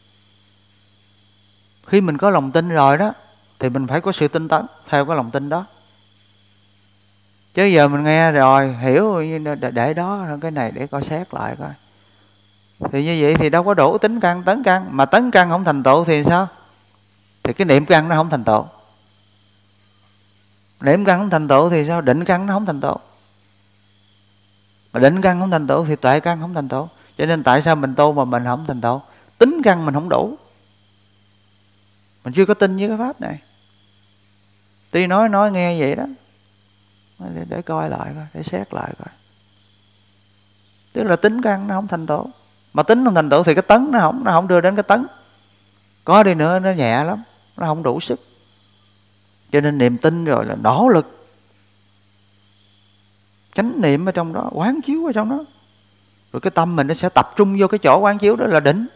[SPEAKER 1] Khi mình có lòng tin rồi đó thì mình phải có sự tinh tấn theo cái lòng tin đó. Chứ giờ mình nghe rồi hiểu để đó cái này để coi xét lại coi. Thì như vậy thì đâu có đủ tính căn, tấn căn. Mà tấn căn không thành tựu thì sao? Thì cái niệm căn nó không thành tựu. Niệm căn không thành tựu thì sao? Định căn nó không thành tựu. Mà định căn không thành tựu thì tuệ căn không thành tựu. Cho nên tại sao mình tu mà mình không thành tựu? Tính căn mình không đủ. Mình chưa có tin với cái pháp này. Tuy nói nghe vậy đó, để coi lại coi, để xét lại coi. Tức là tính căn nó không thành tựu. Mà tính không thành tựu thì cái tấn nó không đưa đến cái tấn. Có đi nữa nó nhẹ lắm, nó không đủ sức. Cho nên niềm tin rồi là nỗ lực chánh niệm ở trong đó, quán chiếu ở trong đó. Rồi cái tâm mình nó sẽ tập trung vô cái chỗ quán chiếu đó là định.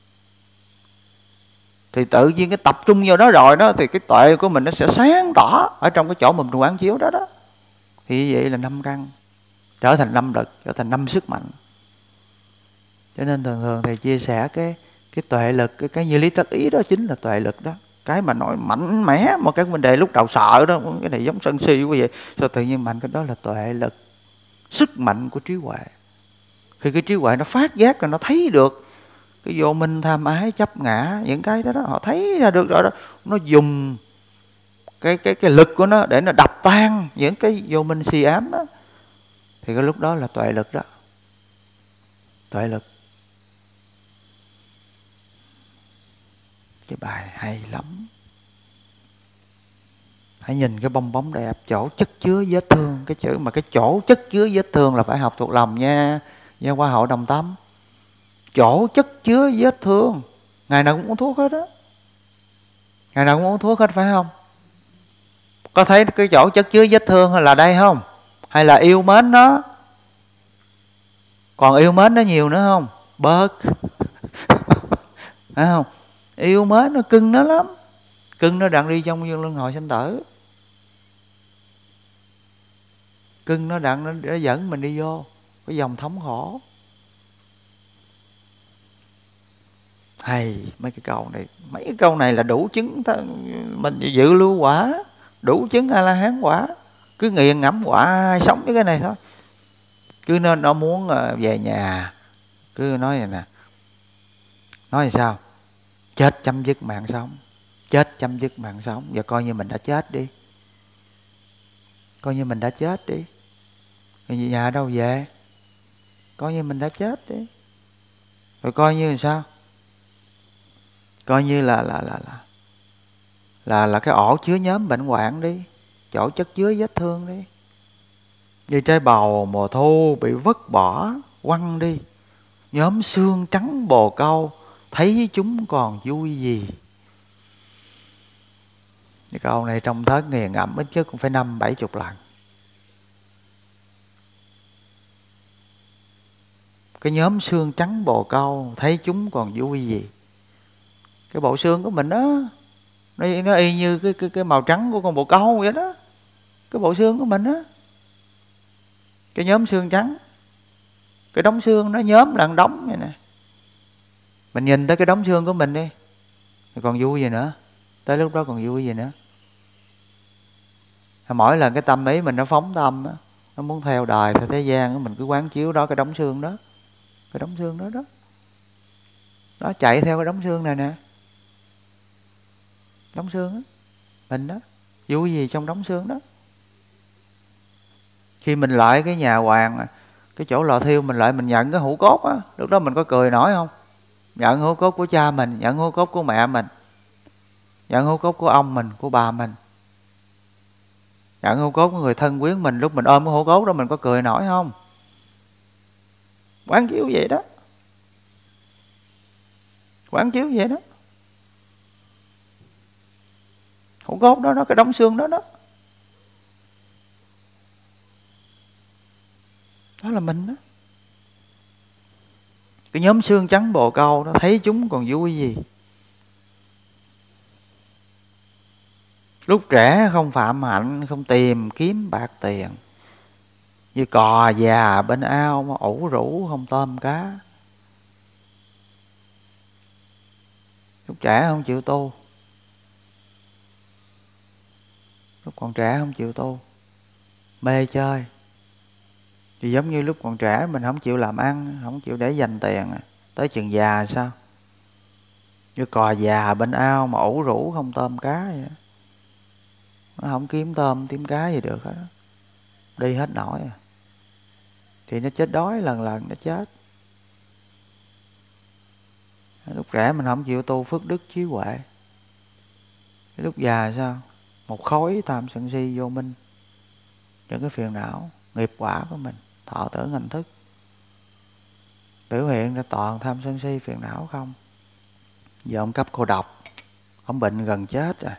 [SPEAKER 1] Thì tự nhiên cái tập trung vô đó rồi đó thì cái tuệ của mình nó sẽ sáng tỏ ở trong cái chỗ mình quán chiếu đó đó. Thì như vậy là 5 căn trở thành 5 lực, trở thành 5 sức mạnh. Cho nên thường thầy chia sẻ cái tuệ lực, cái như lý tác ý đó chính là tuệ lực đó. Cái mà nói mạnh mẽ một cái vấn đề lúc đầu sợ đó, cái này giống sân si quá vậy. Sao tự nhiên mạnh, cái đó là tuệ lực, sức mạnh của trí huệ. Khi cái trí huệ nó phát giác rồi nó thấy được cái vô minh, tham ái, chấp ngã, những cái đó, họ thấy ra được rồi đó. Nó dùng cái lực của nó để nó đập tan những cái vô minh si ám đó. Thì cái lúc đó là tuệ lực đó. Tuệ lực. Cái bài hay lắm. Hãy nhìn cái bong bóng đẹp, chỗ chất chứa vết thương. Cái chữ mà cái chỗ chất chứa vết thương là phải học thuộc lòng nha. Nha Hoa Hậu Đồng Tâm. Chỗ chất chứa vết thương. Ngày nào cũng uống thuốc hết á. Ngày nào cũng uống thuốc hết phải không? Có thấy cái chỗ chất chứa vết thương là đây không? Hay là yêu mến nó? Còn yêu mến nó nhiều nữa không? Bớt. Phải không? Yêu mến nó cưng nó lắm. Cưng nó đặng đi trong luân hồi sanh tử. Cưng nó đặng nó dẫn mình đi vô cái dòng thống khổ. Hay mấy cái câu này là đủ chứng mình dự lưu quả, đủ chứng A-la-hán quả. Cứ nghiền ngẫm quả, sống với cái này thôi. Cứ nó muốn về nhà, cứ nói vậy nè. Nói thì sao? Chết chấm dứt mạng sống. Chết chấm dứt mạng sống. Giờ coi như mình đã chết đi. Coi như mình đã chết đi. Rồi nhà đâu về? Coi như mình đã chết đi. Rồi coi như sao? Coi như là cái ổ chứa nhóm bệnh hoạn đi. Chỗ chất chứa vết thương đi. Như trái bầu mùa thu bị vứt bỏ, quăng đi. Nhóm xương trắng bồ câu, thấy chúng còn vui gì. Cái câu này trong thớt nghiền ngẫm ít chứ cũng phải 50-70 lần. Cái nhóm xương trắng bồ câu, thấy chúng còn vui gì. Cái bộ xương của mình đó, nó y như cái màu trắng của con bồ câu vậy đó. Cái bộ xương của mình đó. Cái nhóm xương trắng. Cái đống xương nó nhóm là đống vậy nè. Mình nhìn tới cái đống xương của mình đi, thì còn vui gì nữa. Tới lúc đó còn vui gì nữa. Mỗi lần cái tâm ý mình nó phóng tâm đó, nó muốn theo đời, theo thế gian đó, mình cứ quán chiếu đó, cái đống xương đó. Cái đống xương đó đó. Nó chạy theo cái đống xương này nè. Đống xương đó. Mình đó. Vui gì trong đống xương đó. Khi mình lại cái nhà hoàng, cái chỗ lò thiêu mình lại, mình nhận cái hũ cốt á, lúc đó mình có cười nổi không? Nhận hũ cốt của cha mình, nhận hũ cốt của mẹ mình, nhận hũ cốt của ông mình, của bà mình, nhận hũ cốt của người thân quyến mình, lúc mình ôm cái hũ cốt đó mình có cười nổi không? Quán chiếu vậy đó. quán chiếu vậy đó. Hũ cốt đó, cái đống xương đó đó. Đó là mình đó. Cái nhóm xương trắng bồ câu đó, thấy chúng còn vui gì. Lúc trẻ không phạm hạnh, không tìm kiếm bạc tiền, như cò già bên ao mà ủ rũ không tôm cá. Lúc trẻ không chịu tu, lúc còn trẻ không chịu tu, mê chơi. Thì giống như lúc còn trẻ mình không chịu làm ăn, không chịu để dành tiền, tới chừng già sao? Như cò già bên ao mà ủ rũ không tôm cá vậy. Nó không kiếm tôm kiếm cá gì được hết, đi hết nổi à. Thì nó chết đói lần lần nó chết. Lúc trẻ mình không chịu tu phước đức trí huệ, lúc già sao? Một khối tham sân si vô minh, những cái phiền não nghiệp quả của mình, thọ tưởng hành thức biểu hiện ra toàn tham sân si phiền não không. Giờ ông cấp cô độc, ông bệnh gần chết rồi,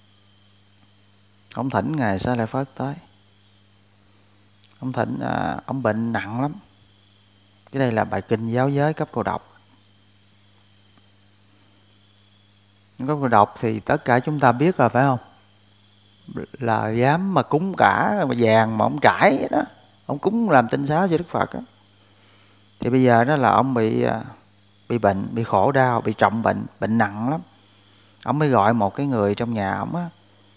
[SPEAKER 1] ông thỉnh ngài Xá Lợi Phất tới. Ông thỉnh, ông bệnh nặng lắm. Cái đây là bài kinh giáo giới cấp cô độc. Cấp cô độc thì tất cả chúng ta biết rồi phải không? Là dám mà cúng cả mà vàng mà ông trải vậy đó, ông cúng làm tinh xá cho Đức Phật đó. Thì bây giờ đó là ông bị bệnh, bị khổ đau, bị trọng bệnh, bệnh nặng lắm. Ông mới gọi một cái người trong nhà ông á,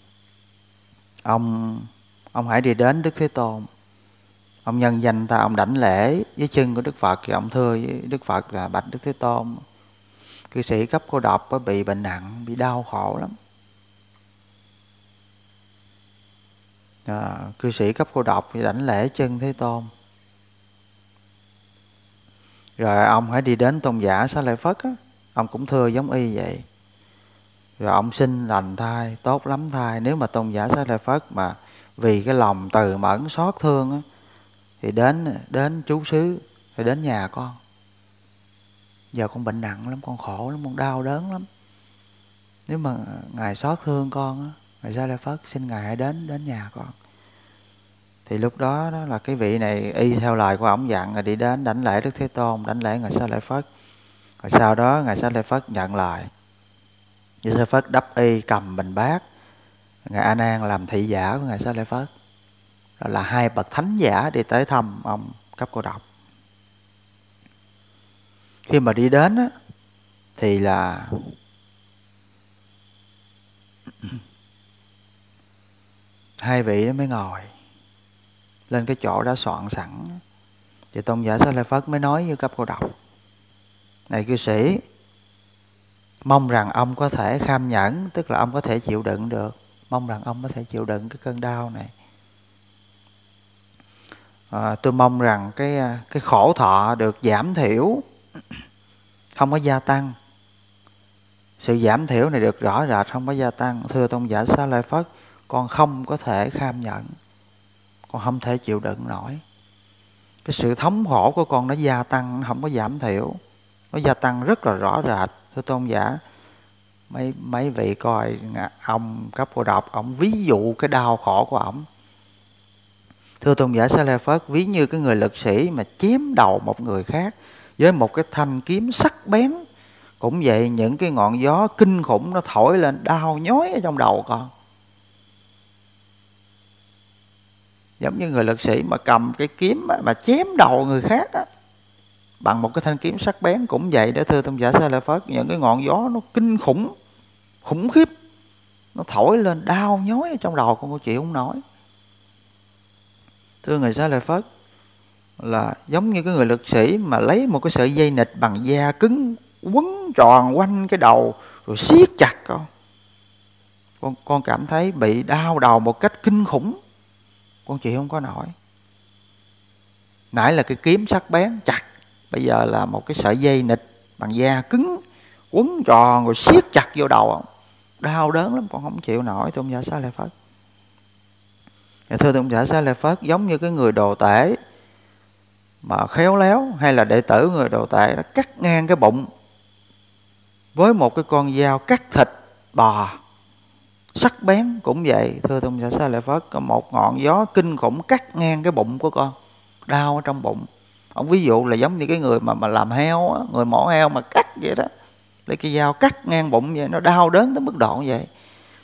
[SPEAKER 1] ông hãy đi đến Đức Thế Tôn. Ông nhân danh ta, ông đảnh lễ với chân của Đức Phật, thì ông thưa với Đức Phật là: bạch Đức Thế Tôn, cư sĩ cấp cô độc có bị bệnh nặng, bị đau khổ lắm. Cư sĩ cấp cô độc thì đảnh lễ chân Thế Tôn. Rồi ông hãy đi đến tôn giả Xá Lợi Phất á, ông cũng thưa giống y vậy. Rồi ông xin lành thai, tốt lắm thai. Nếu mà tôn giả Xá Lợi Phất mà vì cái lòng từ mẫn xót thương á, thì đến chú xứ, rồi đến nhà con. Giờ con bệnh nặng lắm, con khổ lắm, con đau đớn lắm. Nếu mà ngài xót thương con á, ngài Xá Lợi Phất xin ngài hãy đến nhà con. Thì lúc đó đó là cái vị này y theo lời của ổng dặn, rồi đi đến đảnh lễ Đức Thế Tôn, đảnh lễ ngài Xá Lợi Phất. Rồi sau đó ngài Xá Lợi Phất nhận lời. Ngài Xá Lợi Phất đắp y, cầm bình bát. Ngài A Nan làm thị giả của ngài Xá Lợi Phất. Đó là hai bậc thánh giả đi tới thăm ông cấp cô độc. Khi mà đi đến á, thì là hai vị mới ngồi lên cái chỗ đã soạn sẵn. Thì tôn giả Xá Lợi Phất mới nói với cấp cô độc: này cư sĩ, mong rằng ông có thể kham nhẫn, tức là ông có thể chịu đựng được. Mong rằng ông có thể chịu đựng cái cơn đau này. Tôi mong rằng cái khổ thọ được giảm thiểu, không có gia tăng. Sự giảm thiểu này được rõ rệt, không có gia tăng. Thưa tôn giả Xá Lợi Phất, con không có thể kham nhẫn, con không thể chịu đựng nổi. Cái sự thống khổ của con nó gia tăng, nó không có giảm thiểu, nó gia tăng rất là rõ rệt. Thưa tôn giả, mấy vị coi ông cấp cô độc, ông ví dụ cái đau khổ của ổng. Thưa tôn giả Xá Lợi Phất, ví như cái người lực sĩ mà chém đầu một người khác với một cái thanh kiếm sắc bén. Cũng vậy, những cái ngọn gió kinh khủng nó thổi lên đau nhói ở trong đầu con. Giống như người lực sĩ mà cầm cái kiếm mà chém đầu người khác á, bằng một cái thanh kiếm sắc bén. Cũng vậy đó thưa tôn giả Xá Lợi Phất, những cái ngọn gió nó kinh khủng, khủng khiếp, nó thổi lên đau nhói ở trong đầu con chịu không nổi. Thưa người Xá Lợi Phất, là giống như cái người lực sĩ mà lấy một cái sợi dây nịt bằng da cứng quấn tròn quanh cái đầu rồi siết chặt con cảm thấy bị đau đầu một cách kinh khủng, con chịu không có nổi. Nãy là cái kiếm sắc bén chặt, bây giờ là một cái sợi dây nịt bằng da cứng quấn tròn rồi siết chặt vô đầu, đau đớn lắm, con không chịu nổi. Tôn giả Xá Lợi Phất, thưa tôn giả Xá Lợi Phất, giống như cái người đồ tể mà khéo léo, hay là đệ tử người đồ tể đã cắt ngang cái bụng với một cái con dao cắt thịt bò sắc bén cũng vậy. Thưa Tôn giả Xá Lợi Phất, có một ngọn gió kinh khủng cắt ngang cái bụng của con, đau ở trong bụng. Ông ví dụ là giống như cái người mà làm heo á, người mổ heo mà cắt vậy đó, lấy cái dao cắt ngang bụng vậy, nó đau đớn tới mức độ như vậy.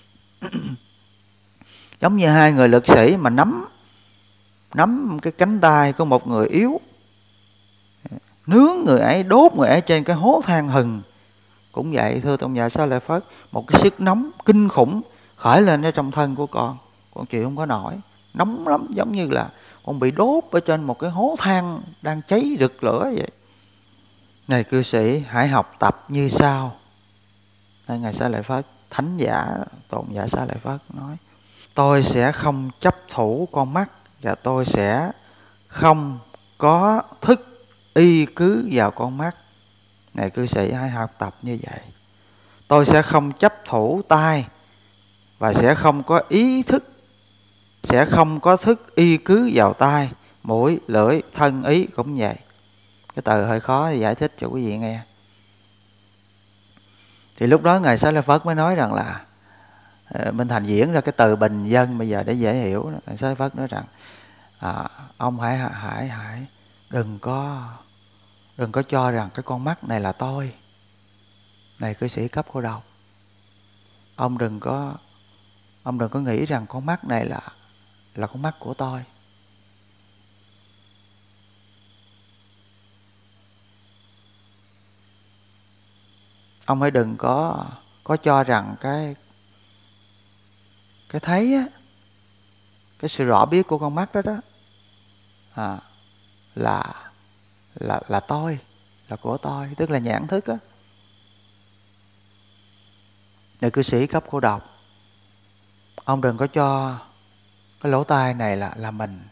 [SPEAKER 1] Giống như hai người lực sĩ mà nắm cái cánh tay của một người yếu, nướng người ấy, đốt người ấy trên cái hố than hừng. Cũng vậy, thưa Tôn giả Xá Lợi Phất, một cái sức nóng kinh khủng khởi lên ở trong thân của con chịu không có nổi, nóng lắm, giống như là con bị đốt ở trên một cái hố than đang cháy rực lửa vậy. Này cư sĩ, hãy học tập như sau. Ngài Xá Lợi Phất, thánh giả Tôn giả Xá Lợi Phất nói: tôi sẽ không chấp thủ con mắt, và tôi sẽ không có thức y cứ vào con mắt. Này cư sĩ, hãy học tập như vậy. Tôi sẽ không chấp thủ tai, và sẽ không có thức y cứ vào tai, mũi, lưỡi, thân, ý cũng vậy. Cái từ hơi khó thì giải thích cho quý vị nghe. Thì lúc đó Ngài Xá Lợi Phất mới nói rằng là Minh Thành diễn ra cái từ bình dân bây giờ để dễ hiểu. Ngài Xá Lợi Phất nói rằng ông hãy đừng có cho rằng cái con mắt này là tôi. Này cư sĩ cấp cô độc, ông đừng có nghĩ rằng con mắt này là con mắt của tôi. Ông hãy đừng có cho rằng cái thấy á, cái sự rõ biết của con mắt đó là tôi, là của tôi, tức là nhãn thức á. Này cư sĩ cấp cô độc, ông đừng có cho cái lỗ tai này là mình,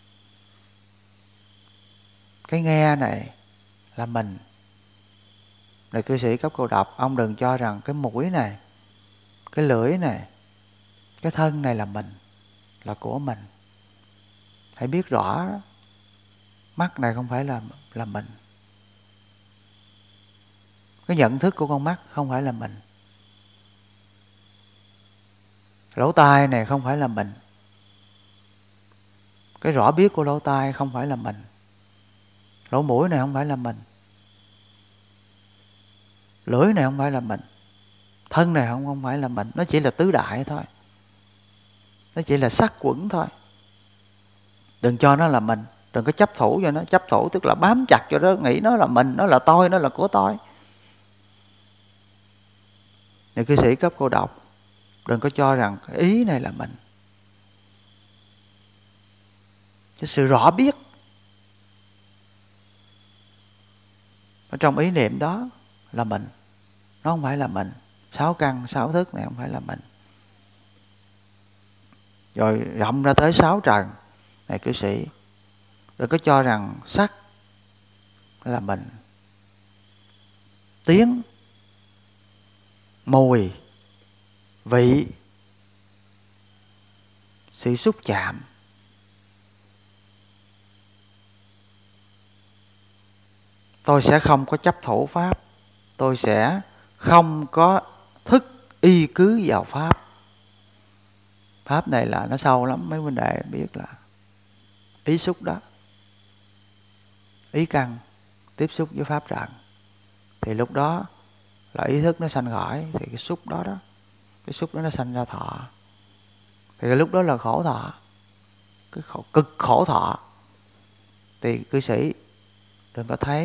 [SPEAKER 1] cái nghe này là mình. Này cư sĩ cấp cô độc, ông đừng cho rằng cái mũi này, cái lưỡi này, cái thân này là mình, là của mình. Hãy biết rõ đó, mắt này không phải là mình. Cái nhận thức của con mắt không phải là mình. Lỗ tai này không phải là mình. Cái rõ biết của lỗ tai không phải là mình. Lỗ mũi này không phải là mình. Lưỡi này không phải là mình. Thân này không phải là mình. Nó chỉ là tứ đại thôi. Nó chỉ là sắc quẩn thôi. Đừng cho nó là mình. Đừng có chấp thủ cho nó. Chấp thủ tức là bám chặt cho nó, nghĩ nó là mình, nó là tôi, nó là của tôi. Những cư sĩ cấp cô độc, đừng có cho rằng cái ý này là mình. Cái sự rõ biết ở trong ý niệm đó là mình. Nó không phải là mình. 6 căn, 6 thức này không phải là mình. Rồi rộng ra tới 6 trần. Này cư sĩ, đừng có cho rằng sắc là mình. Tiếng, mùi, vị, sự xúc chạm, tôi sẽ không có chấp thủ pháp. Tôi sẽ không có thức y cứ vào pháp. Pháp này là nó sâu lắm, mấy huynh đệ biết là ý xúc đó. Ý căn tiếp xúc với pháp trần, thì lúc đó là ý thức nó sanh khởi. Thì cái xúc đó cái xúc đó nó sanh ra thọ. Thì cái lúc đó là khổ thọ, cực khổ thọ. Thì cư sĩ đừng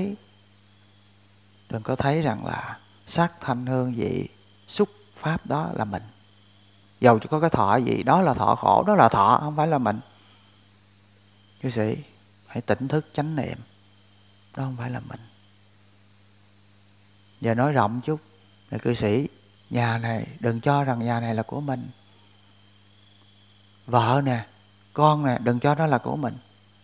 [SPEAKER 1] có thấy rằng là sắc thanh hương vị xúc pháp đó là mình. Dầu chỉ có cái thọ gì đó là thọ khổ, đó là thọ, không phải là mình. Cư sĩ hãy tỉnh thức chánh niệm, đó không phải là mình. Giờ nói rộng chút. Này cư sĩ, nhà này đừng cho rằng nhà này là của mình. Vợ nè, con nè, đừng cho nó là của mình.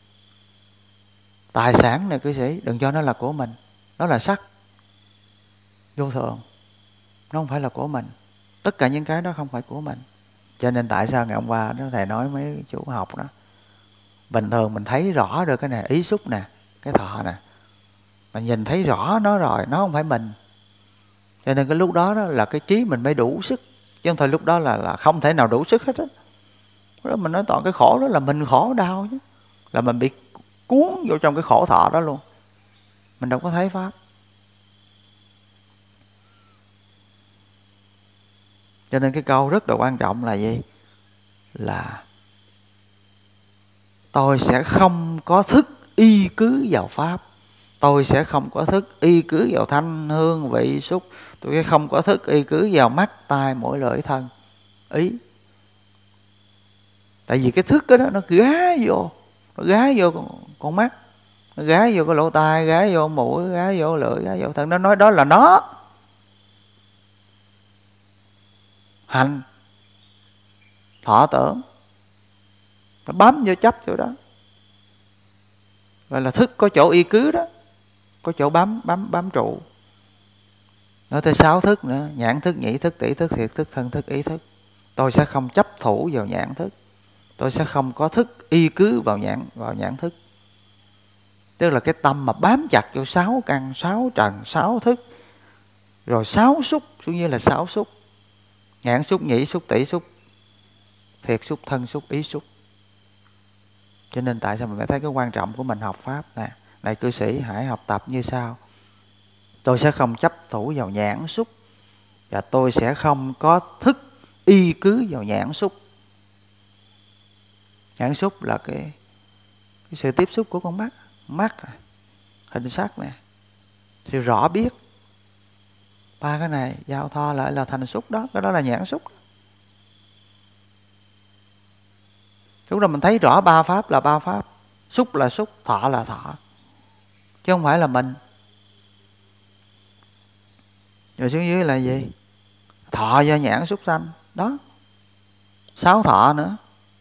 [SPEAKER 1] Tài sản này cư sĩ, đừng cho nó là của mình. Đó là sắc vô thường, nó không phải là của mình. Tất cả những cái đó không phải của mình. Cho nên tại sao ngày hôm qua đó thầy nói mấy chủ học đó, bình thường mình thấy rõ được cái này, ý xúc nè, cái thọ nè, mình nhìn thấy rõ nó rồi, nó không phải mình. Cho nên cái lúc đó, đó là cái trí mình mới đủ sức, chứ không thôi lúc đó là không thể nào đủ sức hết á. Đó mình nói toàn cái khổ đó là mình khổ đau chứ, là mình bị cuốn vô trong cái khổ thọ đó luôn, mình đâu có thấy pháp. Cho nên cái câu rất là quan trọng là gì? Là tôi sẽ không có thức y cứ vào pháp, tôi sẽ không có thức y cứ vào thanh hương vị xúc, tôi sẽ không có thức y cứ vào mắt tai mũi lưỡi thân ý. Tại vì cái thức đó nó gá vô, nó gá vô con mắt, nó gá vô cái lỗ tai, gá vô mũi, gá vô lưỡi, gá vô thân. Nó nói đó là nó hành thọ tưởng, nó bám vô chấp chỗ đó, gọi là thức có chỗ y cứ đó, có chỗ bám trụ. Nói tới 6 thức nữa: nhãn thức, nhĩ thức, tỷ thức, thiệt thức, thân thức, ý thức. Tôi sẽ không chấp thủ vào nhãn thức, tôi sẽ không có thức y cứ vào nhãn thức. Tức là cái tâm mà bám chặt vô 6 căn, 6 trần, 6 thức, rồi 6 xúc, cũng như là 6 xúc: nhãn xúc, nhĩ xúc, tỷ xúc, thiệt xúc, thân xúc, ý xúc. Cho nên tại sao mình phải thấy cái quan trọng của mình học pháp nè. Này cư sĩ, hãy học tập như sau: tôi sẽ không chấp thủ vào nhãn xúc, và tôi sẽ không có thức y cứ vào nhãn xúc. Nhãn xúc là cái sự tiếp xúc của con mắt, mắt hình sắc nè, sự rõ biết. Ba cái này giao thoa lại là thành xúc đó, cái đó là nhãn xúc. Chúng ta mình thấy rõ ba pháp là ba pháp, xúc là xúc, thọ là thọ, chứ không phải là mình. Rồi xuống dưới là gì? Thọ do nhãn xúc sanh đó, 6 thọ nữa.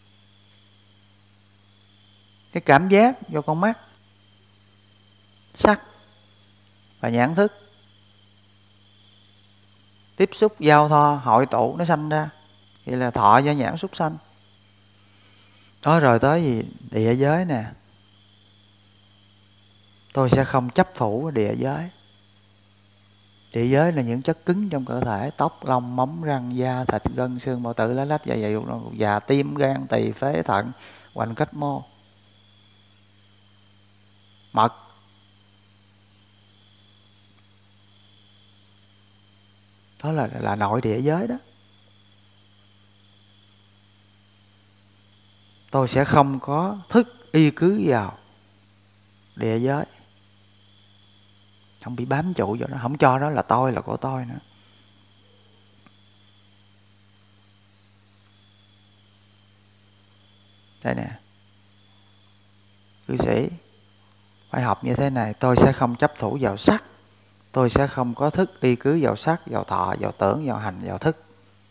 [SPEAKER 1] Cái cảm giác do con mắt, sắc và nhãn thức tiếp xúc giao thoa hội tụ nó sanh ra, thì là thọ do nhãn xúc sanh. Đó, rồi tới gì? Địa giới nè. Tôi sẽ không chấp thủ địa giới. Địa giới là những chất cứng trong cơ thể: tóc, lông, móng, răng, da, thịt, gân, xương, bao tử, lá lách, dạ dày, và tim, gan, tỳ, phế, thận, hoành cách mô, mật. Đó là nội địa giới đó. Tôi sẽ không có thức y cứ vào địa giới, không bị bám trụ vào đó, không cho đó là tôi, là của tôi nữa. Đây nè, cư sĩ phải học như thế này: tôi sẽ không chấp thủ vào sắc, tôi sẽ không có thức y cứ vào sắc, vào thọ, vào tưởng, vào hành, vào thức.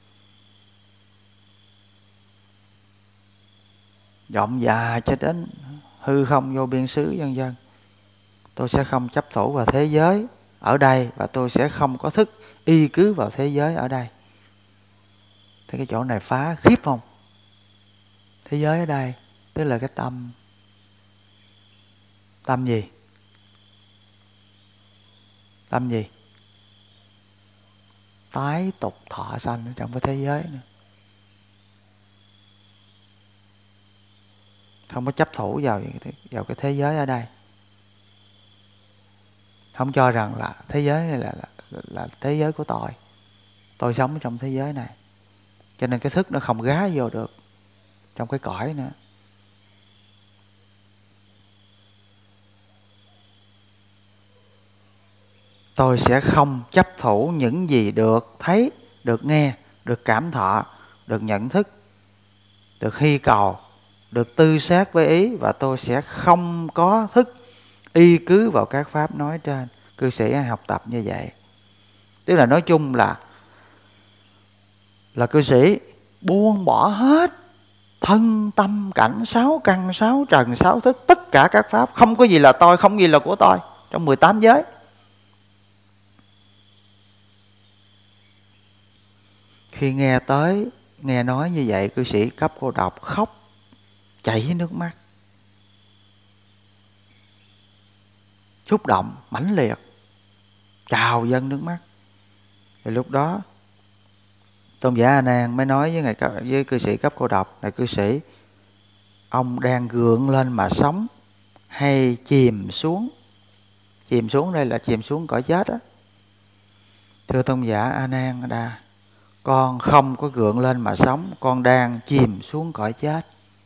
[SPEAKER 1] Rộng dài cho đến hư không vô biên xứ vân vân. Tôi sẽ không chấp thủ vào thế giới ở đây, và tôi sẽ không có thức y cứ vào thế giới ở đây. Thấy cái chỗ này phá khiếp không? Thế giới ở đây tức là cái tâm. Tâm gì? Tâm gì? Tái tục thọ sanh ở trong cái thế giới nữa. Không có chấp thủ vào cái thế giới ở đây. Không cho rằng là thế giới này là thế giới của tôi. Tôi sống trong thế giới này. Cho nên cái thức nó không gá vô được trong cái cõi nữa. Tôi sẽ không chấp thủ những gì được thấy, được nghe, được cảm thọ, được nhận thức, được hy cầu, được tư xét với ý, và tôi sẽ không có thức y cứ vào các pháp nói trên. Cư sĩ học tập như vậy. Tức là nói chung là cư sĩ buông bỏ hết thân tâm cảnh, 6 căn, 6 trần, 6 thức, tất cả các pháp, không có gì là tôi, không gì là của tôi trong 18 giới. Khi nghe nói như vậy, cư sĩ cấp cô độc khóc chảy nước mắt, xúc động mãnh liệt, trào dâng nước mắt. Thì lúc đó Tôn giả A Nan mới nói với cư sĩ Cấp Cô Độc: này cư sĩ, ông đang gượng lên mà sống hay chìm xuống? Chìm xuống đây là chìm xuống cõi chết á. Thưa Tôn giả A Nan Đa, con không có gượng lên mà sống, con đang chìm xuống cõi chết.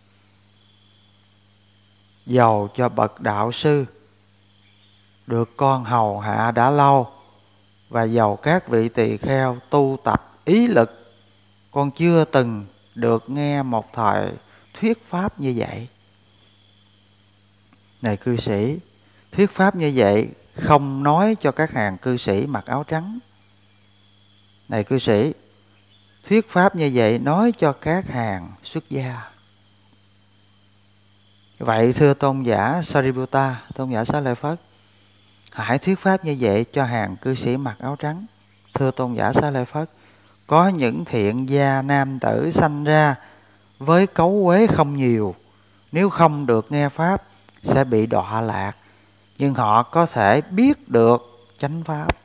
[SPEAKER 1] Dầu cho bậc đạo sư được con hầu hạ đã lâu, và dầu các vị tỳ kheo tu tập ý lực, con chưa từng được nghe một thời thuyết pháp như vậy. Này cư sĩ, thuyết pháp như vậy không nói cho các hàng cư sĩ mặc áo trắng. Này cư sĩ, thuyết pháp như vậy nói cho các hàng xuất gia. Vậy thưa Tôn giả Sariputta, Tôn giả Xá Lợi Phất, hãy thuyết pháp như vậy cho hàng cư sĩ mặc áo trắng. Thưa Tôn giả Xá Lợi Phất, có những thiện gia nam tử sanh ra với cấu uế không nhiều, nếu không được nghe pháp sẽ bị đọa lạc, nhưng họ có thể biết được chánh pháp.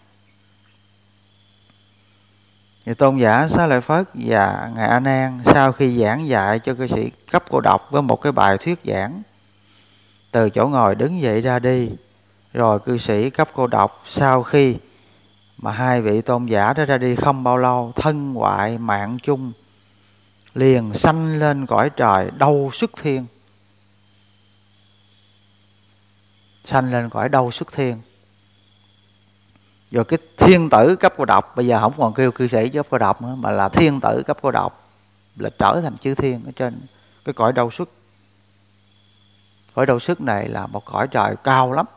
[SPEAKER 1] Thì Tôn giả Xá Lợi Phất và Ngài A Nan sau khi giảng dạy cho cư sĩ Cấp Cô Độc với một cái bài thuyết giảng, từ chỗ ngồi đứng dậy ra đi. Rồi cư sĩ Cấp Cô Độc sau khi mà hai vị tôn giả đó ra đi không bao lâu, thân ngoại mạng chung, liền sanh lên cõi trời đâu xuất thiên. Sanh lên cõi đâu xuất thiên. Rồi cái thiên tử Cấp Cô Độc bây giờ không còn kêu cư sĩ Cấp Cô Độc nữa, mà là thiên tử Cấp Cô Độc, là trở thành chư thiên ở trên cái cõi đâu xuất. Cõi đâu xuất này là một cõi trời cao lắm.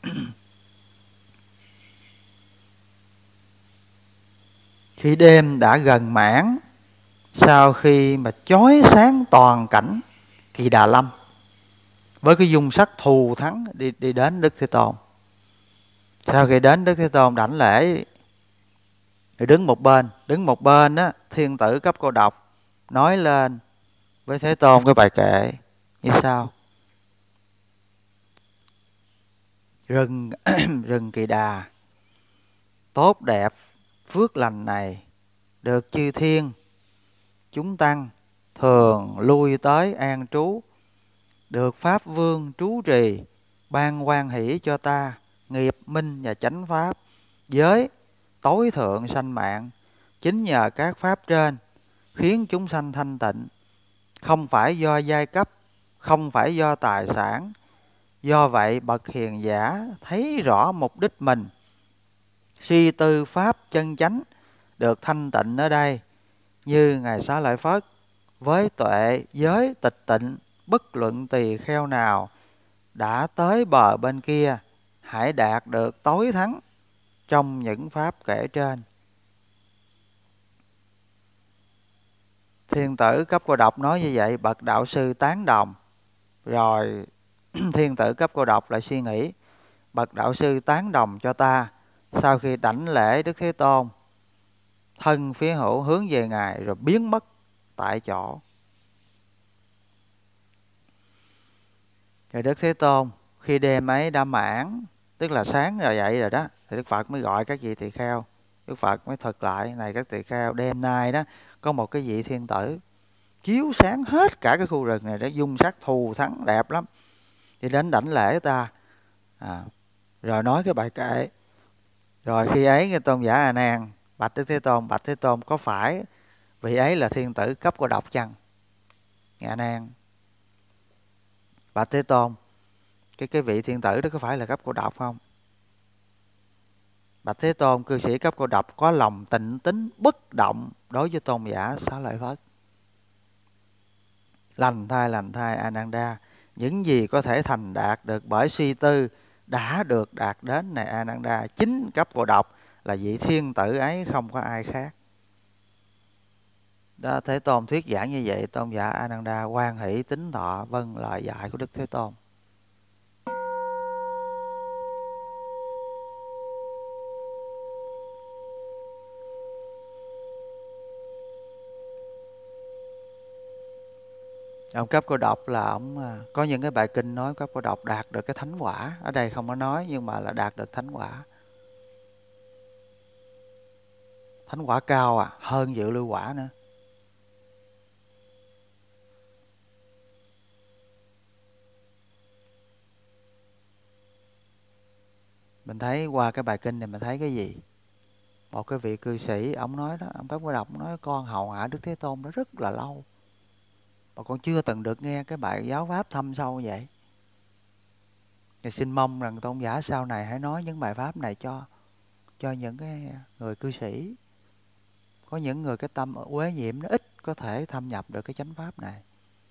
[SPEAKER 1] Khi đêm đã gần mãn, sau khi mà chói sáng toàn cảnh Kỳ Đà Lâm với cái dung sắc thù thắng đi đến Đức Thế Tôn. Sau khi đến Đức Thế Tôn đảnh lễ thì đứng một bên á, thiên tử Cấp Cô Độc nói lên với Thế Tôn cái bài kệ như sau: rừng rừng Kỳ Đà tốt đẹp phước lành này, được chư thiên chúng tăng thường lui tới an trú, được Pháp Vương trú trì ban hoan hỷ cho ta nghiệp minh và chánh pháp, giới tối thượng sanh mạng. Chính nhờ các pháp trên khiến chúng sanh thanh tịnh, không phải do giai cấp, không phải do tài sản. Do vậy bậc hiền giả thấy rõ mục đích mình, suy tư pháp chân chánh, được thanh tịnh ở đây. Như Ngài Xá Lợi Phất với tuệ giới tịch tịnh, bất luận tỳ kheo nào đã tới bờ bên kia, hãy đạt được tối thắng trong những pháp kể trên. Thiên tử Cấp Cô Độc nói như vậy, bậc đạo sư tán đồng. Rồi thiên tử Cấp Cô Độc lại suy nghĩ, bậc đạo sư tán đồng cho ta. Sau khi đảnh lễ Đức Thế Tôn, thân phía hữu hướng về Ngài rồi biến mất tại chỗ. Rồi Đức Thế Tôn khi đêm ấy đã mãn, tức là sáng rồi dậy rồi đó, thì Đức Phật mới gọi các vị tỳ kheo. Đức Phật mới thuật lại: này các tỳ kheo, đêm nay đó có một cái vị thiên tử chiếu sáng hết cả cái khu rừng này, đó dung sắc thù thắng đẹp lắm, thì đến đảnh lễ ta. Rồi nói cái bài kệ. Rồi khi ấy cái Tôn giả A Nan bạch Đức Thế Tôn: bạch Thế Tôn, có phải vị ấy là thiên tử Cấp Cô Độc chăng? A Nan bạch Thế Tôn, cái vị thiên tử đó có phải là Cấp Cô Độc không? Bạch Thế Tôn, cư sĩ Cấp Cô Độc có lòng tịnh tín bất động đối với Tôn giả Xá Lợi Phất. Lành thay Ananda, những gì có thể thành đạt được bởi suy tư đã được đạt đến. Này Ananda, chính Cấp Cô Độc là vị thiên tử ấy, không có ai khác. Đó, Thế Tôn thuyết giảng như vậy, Tôn giả Ananda hoan hỷ tín thọ vâng lời dạy của Đức Thế Tôn. Ông Cấp Cô Độc là ông có những cái bài kinh nói Cấp Cô Độc đạt được cái thánh quả. Ở đây không có nói, nhưng mà là đạt được thánh quả. Thánh quả cao à, hơn dự lưu quả nữa. Mình thấy qua cái bài kinh này mình thấy cái gì? Một cái vị cư sĩ, ông nói đó, ông Pháp Quý Độc nói con hầu hạ Đức Thế Tôn đó rất là lâu, mà con chưa từng được nghe cái bài giáo pháp thâm sâu như vậy. Thì xin mong rằng tôn giả sau này hãy nói những bài pháp này cho những cái người cư sĩ. Có những người cái tâm uế nhiễm nó ít có thể thâm nhập được cái chánh pháp này.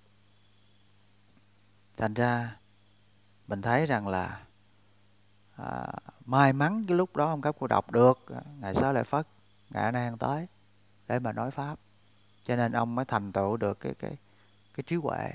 [SPEAKER 1] Thành ra mình thấy rằng là may mắn cái lúc đó ông Cấp Cô Độc được Ngài Xá Lợi Phất, Ngài A Nan tới để mà nói pháp, cho nên ông mới thành tựu được cái trí huệ.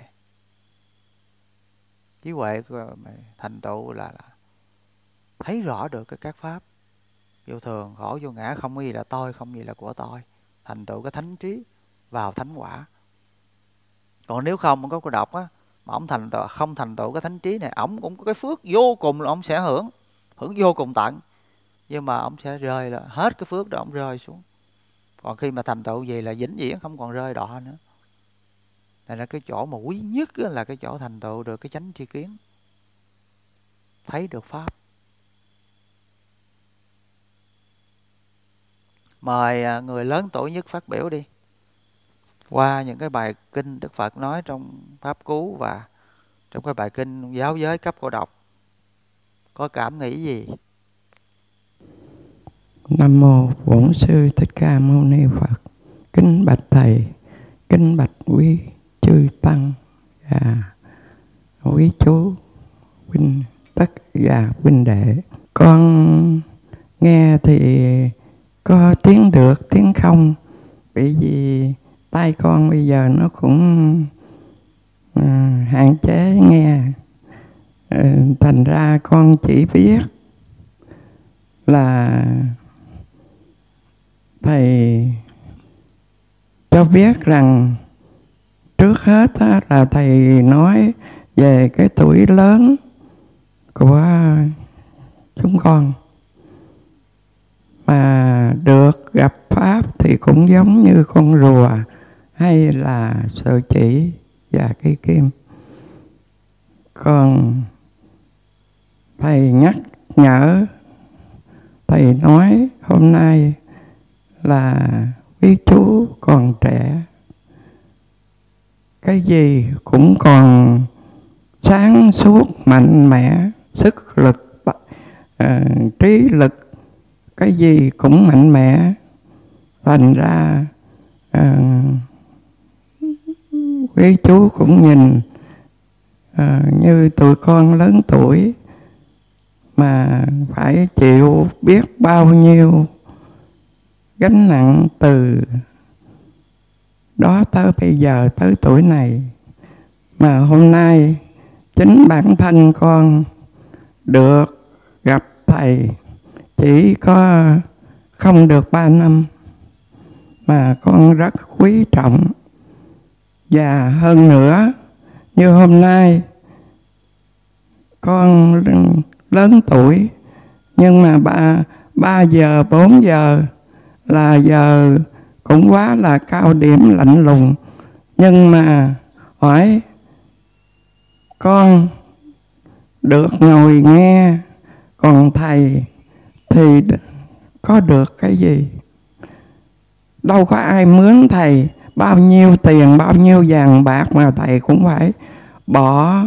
[SPEAKER 1] Trí huệ thành tựu là thấy rõ được cái các pháp vô thường, khổ, vô ngã, không có gì là tôi, không gì là của tôi, thành tựu cái thánh trí vào thánh quả. Còn nếu không ông Cấp Cô Độc á, mà ông không thành tựu cái thánh trí này, ông cũng có cái phước vô cùng là ông sẽ hưởng vô cùng tận, nhưng mà ông sẽ rơi, là hết cái phước đó ông rơi xuống. Còn khi mà thành tựu gì là vĩnh viễn không còn rơi đọa nữa. Nên là cái chỗ mà quý nhất là cái chỗ thành tựu được cái chánh tri kiến, thấy được pháp. Mời người lớn tuổi nhất phát biểu đi, qua những cái bài kinh Đức Phật nói trong Pháp Cú và trong cái bài kinh Giáo Giới Cấp Cô Độc, có cảm nghĩ gì?
[SPEAKER 2] Nam mô Bổn Sư Thích Ca Mâu Ni Phật. Kính bạch thầy, kính bạch quý chư tăng và quý chú huynh, tất cả huynh đệ. Con nghe thì có tiếng được tiếng không, bởi vì tai con bây giờ nó cũng hạn chế nghe, thành ra con chỉ biết là thầy cho biết rằng trước hết là thầy nói về cái tuổi lớn của chúng con, mà được gặp pháp thì cũng giống như con rùa hay là sợi chỉ và cây kim. Còn thầy nhắc nhở, thầy nói hôm nay là quý chú còn trẻ, cái gì cũng còn sáng suốt, mạnh mẽ, sức lực, trí lực, cái gì cũng mạnh mẽ. Thành ra quý chú cũng nhìn như tụi con lớn tuổi mà phải chịu biết bao nhiêu gánh nặng từ đó tới bây giờ, tới tuổi này. Mà hôm nay chính bản thân con được gặp thầy chỉ có không được 3 năm mà con rất quý trọng. Và hơn nữa, như hôm nay con lớn tuổi, nhưng mà 3 giờ 4 giờ là giờ cũng quá là cao điểm lạnh lùng. Nhưng mà hỏi con được ngồi nghe, còn thầy thì có được cái gì? Đâu có ai mướn thầy bao nhiêu tiền, bao nhiêu vàng bạc mà thầy cũng phải bỏ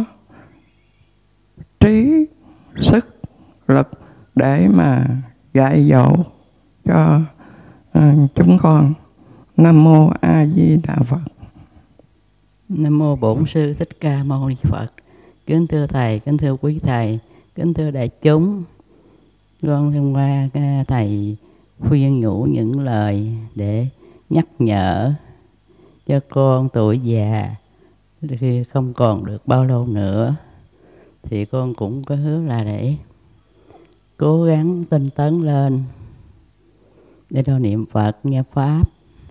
[SPEAKER 2] trí, sức, lực để mà dạy dỗ cho chúng con. Nam mô A Di Đà Phật.
[SPEAKER 3] Nam mô Bổn Sư Thích Ca Mâu Ni Phật. Kính thưa thầy, kính thưa quý thầy, kính thưa đại chúng, con thông qua thầy khuyên nhủ những lời để nhắc nhở cho con tuổi già, khi không còn được bao lâu nữa thì con cũng có hướng là để cố gắng tinh tấn lên để đo niệm Phật, nghe Pháp.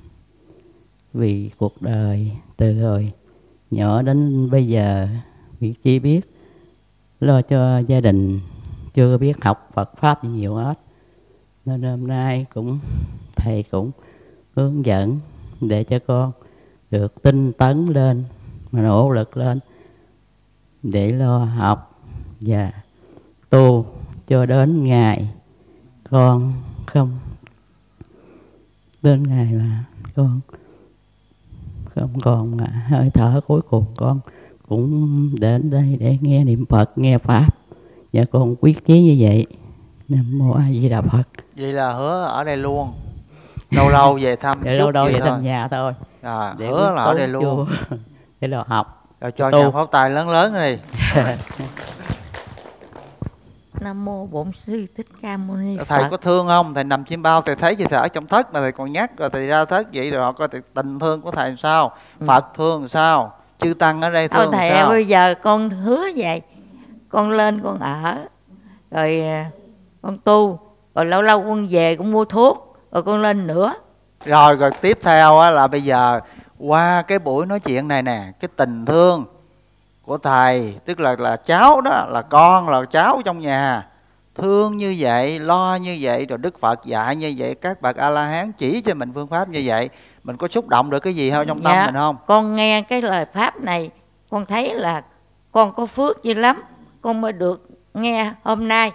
[SPEAKER 3] Vì cuộc đời từ hồi nhỏ đến bây giờ việc chỉ biết lo cho gia đình, chưa biết học Phật Pháp gì nhiều hết. Nên hôm nay cũng thầy thầy cũng hướng dẫn để cho con được tinh tấn lên, mà nỗ lực lên để lo học và tu cho đến ngày con không, đến ngày là con không còn mà hơi thở cuối cùng, con cũng đến đây để nghe niệm Phật, nghe Pháp, và con quyết chí như vậy. Nam Mô A Di Đà Phật.
[SPEAKER 1] Vậy là hứa ở đây luôn, lâu lâu về thăm chút
[SPEAKER 3] lâu lâu về
[SPEAKER 1] thôi.
[SPEAKER 3] thăm nhà thôi.
[SPEAKER 1] Hứa là ở đây luôn
[SPEAKER 3] để lo học,
[SPEAKER 1] rồi cho nhà pháo tay lớn lớn đi.
[SPEAKER 4] Nam Mô Bổn Sư Thích Ca Mâu Ni Phật.
[SPEAKER 1] Thầy có thương không? Thầy nằm chim bao, thầy thấy thầy ở trong thất mà thầy còn nhắc, rồi thầy ra thất vậy rồi họ coi tình thương của thầy làm sao, Phật thương làm sao, chư tăng ở đây thương
[SPEAKER 4] thầy
[SPEAKER 1] làm sao.
[SPEAKER 4] Bây giờ con hứa vậy, con lên con ở, rồi con tu, rồi lâu lâu con về cũng mua thuốc, rồi con lên nữa.
[SPEAKER 1] Rồi tiếp theo á, là bây giờ qua cái buổi nói chuyện này nè, cái tình thương của thầy, tức là cháu đó, là con, là cháu trong nhà, thương như vậy, lo như vậy, rồi Đức Phật dạy như vậy, các bậc A La Hán chỉ cho mình phương pháp như vậy, mình có xúc động được cái gì không trong tâm mình không?
[SPEAKER 4] Con nghe cái lời pháp này, con thấy là con có phước dữ lắm, con mới được nghe hôm nay.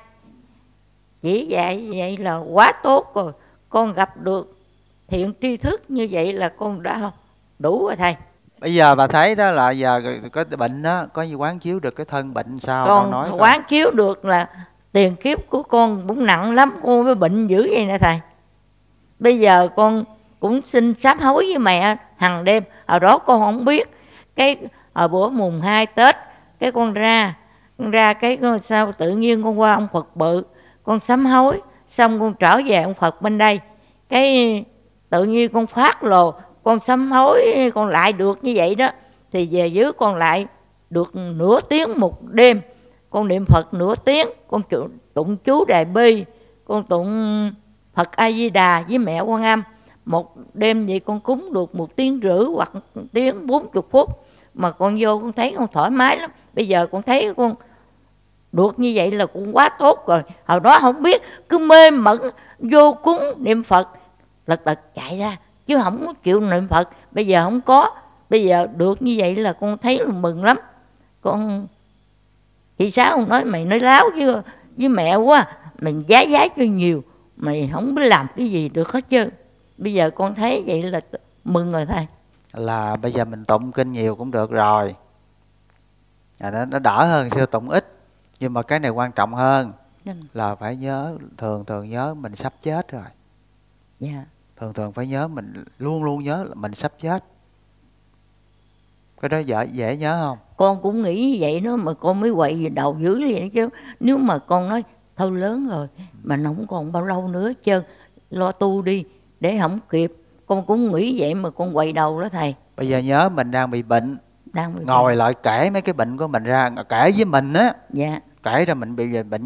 [SPEAKER 4] Chỉ vậy là quá tốt rồi, con gặp được thiện tri thức như vậy là con đã đủ rồi thầy.
[SPEAKER 1] Bây giờ bà thấy đó là giờ có bệnh đó, có gì quán chiếu được cái thân bệnh sao?
[SPEAKER 4] Con
[SPEAKER 1] nói
[SPEAKER 4] quán chiếu được là tiền kiếp của con cũng nặng lắm, con mới bệnh dữ vậy nè thầy. Bây giờ con cũng xin sám hối với mẹ hàng đêm. Hồi đó con không biết, cái hồi bữa mùng 2 Tết, cái con ra cái sao tự nhiên con qua ông Phật bự, con sám hối, xong con trở về ông Phật bên đây, cái tự nhiên con phát lồ, con sám hối con lại được như vậy đó, thì về dưới con lại được nửa tiếng một đêm, con niệm Phật nửa tiếng, con tụng chú Đại Bi, con tụng Phật A Di Đà với mẹ Quan Âm. Một đêm vậy con cúng được 1 tiếng rưỡi hoặc 1 tiếng 40 phút, mà con vô con thấy con thoải mái lắm. Bây giờ con thấy con được như vậy là cũng quá tốt rồi. Hồi đó không biết, cứ mê mẩn vô cúng niệm Phật, lật chạy ra, chứ không có chịu niệm Phật. Bây giờ không có, bây giờ được như vậy là con thấy là mừng lắm. Con chị Sáu nói mày nói láo với mẹ quá, mình giá cho nhiều, mày không biết làm cái gì được hết trơn. Bây giờ con thấy vậy là mừng rồi thầy.
[SPEAKER 1] Là bây giờ mình tụng kinh nhiều cũng được rồi, nó đỡ hơn xưa tụng ít. Nhưng mà cái này quan trọng hơn là phải nhớ, thường nhớ mình sắp chết rồi.
[SPEAKER 4] Dạ.
[SPEAKER 1] Thường phải nhớ, mình luôn nhớ là mình sắp chết. Cái đó dễ nhớ không?
[SPEAKER 4] Con cũng nghĩ như vậy đó, mà con mới quậy đầu dữ vậy chứ. Nếu mà con nói thôi lớn rồi, mà nó không còn bao lâu nữa chứ, lo tu đi để không kịp. Con cũng nghĩ vậy mà con quậy đầu đó thầy.
[SPEAKER 1] Bây giờ nhớ mình đang bị bệnh, ngồi lại kể mấy cái bệnh của mình ra, kể với mình á.
[SPEAKER 4] Dạ.
[SPEAKER 1] Kể ra mình bị bệnh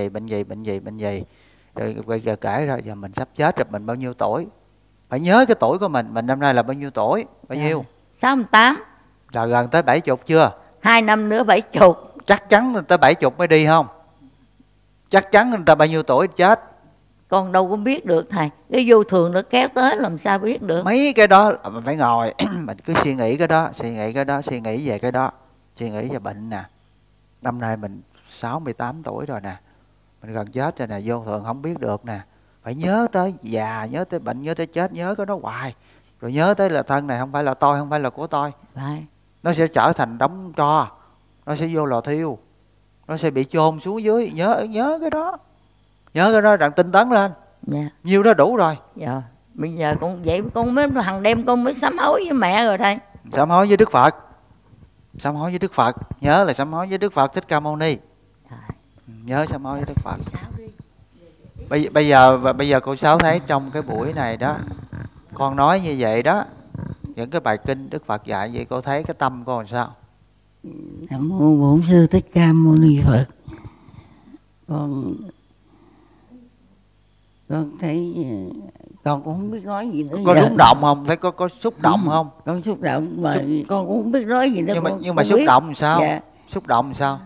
[SPEAKER 1] gì. Rồi bây giờ kể ra giờ mình sắp chết rồi, mình bao nhiêu tuổi. Phải nhớ cái tuổi của mình năm nay là bao nhiêu tuổi, bao nhiêu?
[SPEAKER 4] 68.
[SPEAKER 1] Là gần tới 70 chưa?
[SPEAKER 4] 2 năm nữa 70.
[SPEAKER 1] Chắc chắn tới 70 mới đi không? Chắc chắn người ta bao nhiêu tuổi chết?
[SPEAKER 4] Con đâu có biết được thầy. Cái vô thường nó kéo tới làm sao biết được.
[SPEAKER 1] Mấy cái đó mình phải ngồi mình cứ suy nghĩ cái đó, suy nghĩ về cái đó, suy nghĩ về bệnh nè. Năm nay mình 68 tuổi rồi nè, mình gần chết rồi nè, vô thường không biết được nè. Phải nhớ tới già, nhớ tới bệnh, nhớ tới chết, nhớ cái đó hoài. Rồi nhớ tới là thân này không phải là tôi, không phải là của tôi. Nó sẽ trở thành đống tro, nó sẽ vô lò thiêu, nó sẽ bị chôn xuống dưới. Nhớ cái đó, nhớ cái đó, rằng tinh tấn lên.
[SPEAKER 4] Dạ.
[SPEAKER 1] Nhiêu đó đủ rồi.
[SPEAKER 4] Dạ. Bây giờ con vậy con mới hàng đêm con mới sám hối với mẹ rồi thầy.
[SPEAKER 1] Sám hối với Đức Phật, sám hối với Đức Phật, nhớ là sám hối với Đức Phật Thích Ca Mâu Ni. Nhớ sám hối với Đức Phật. Bây giờ cô Sáu thấy trong cái buổi này đó, con nói như vậy đó, những cái bài kinh Đức Phật dạy vậy, cô thấy cái tâm con làm sao?
[SPEAKER 3] Nam Mô Bổn Sư Thích Ca Mâu Ni Phật. Con thấy con cũng không biết nói gì nữa.
[SPEAKER 1] Có rung động không? Thấy có xúc động không?
[SPEAKER 3] Con xúc động mà con cũng không biết nói gì nữa.
[SPEAKER 1] Nhưng mà xúc động làm sao?
[SPEAKER 3] Dạ.
[SPEAKER 1] Xúc động làm sao?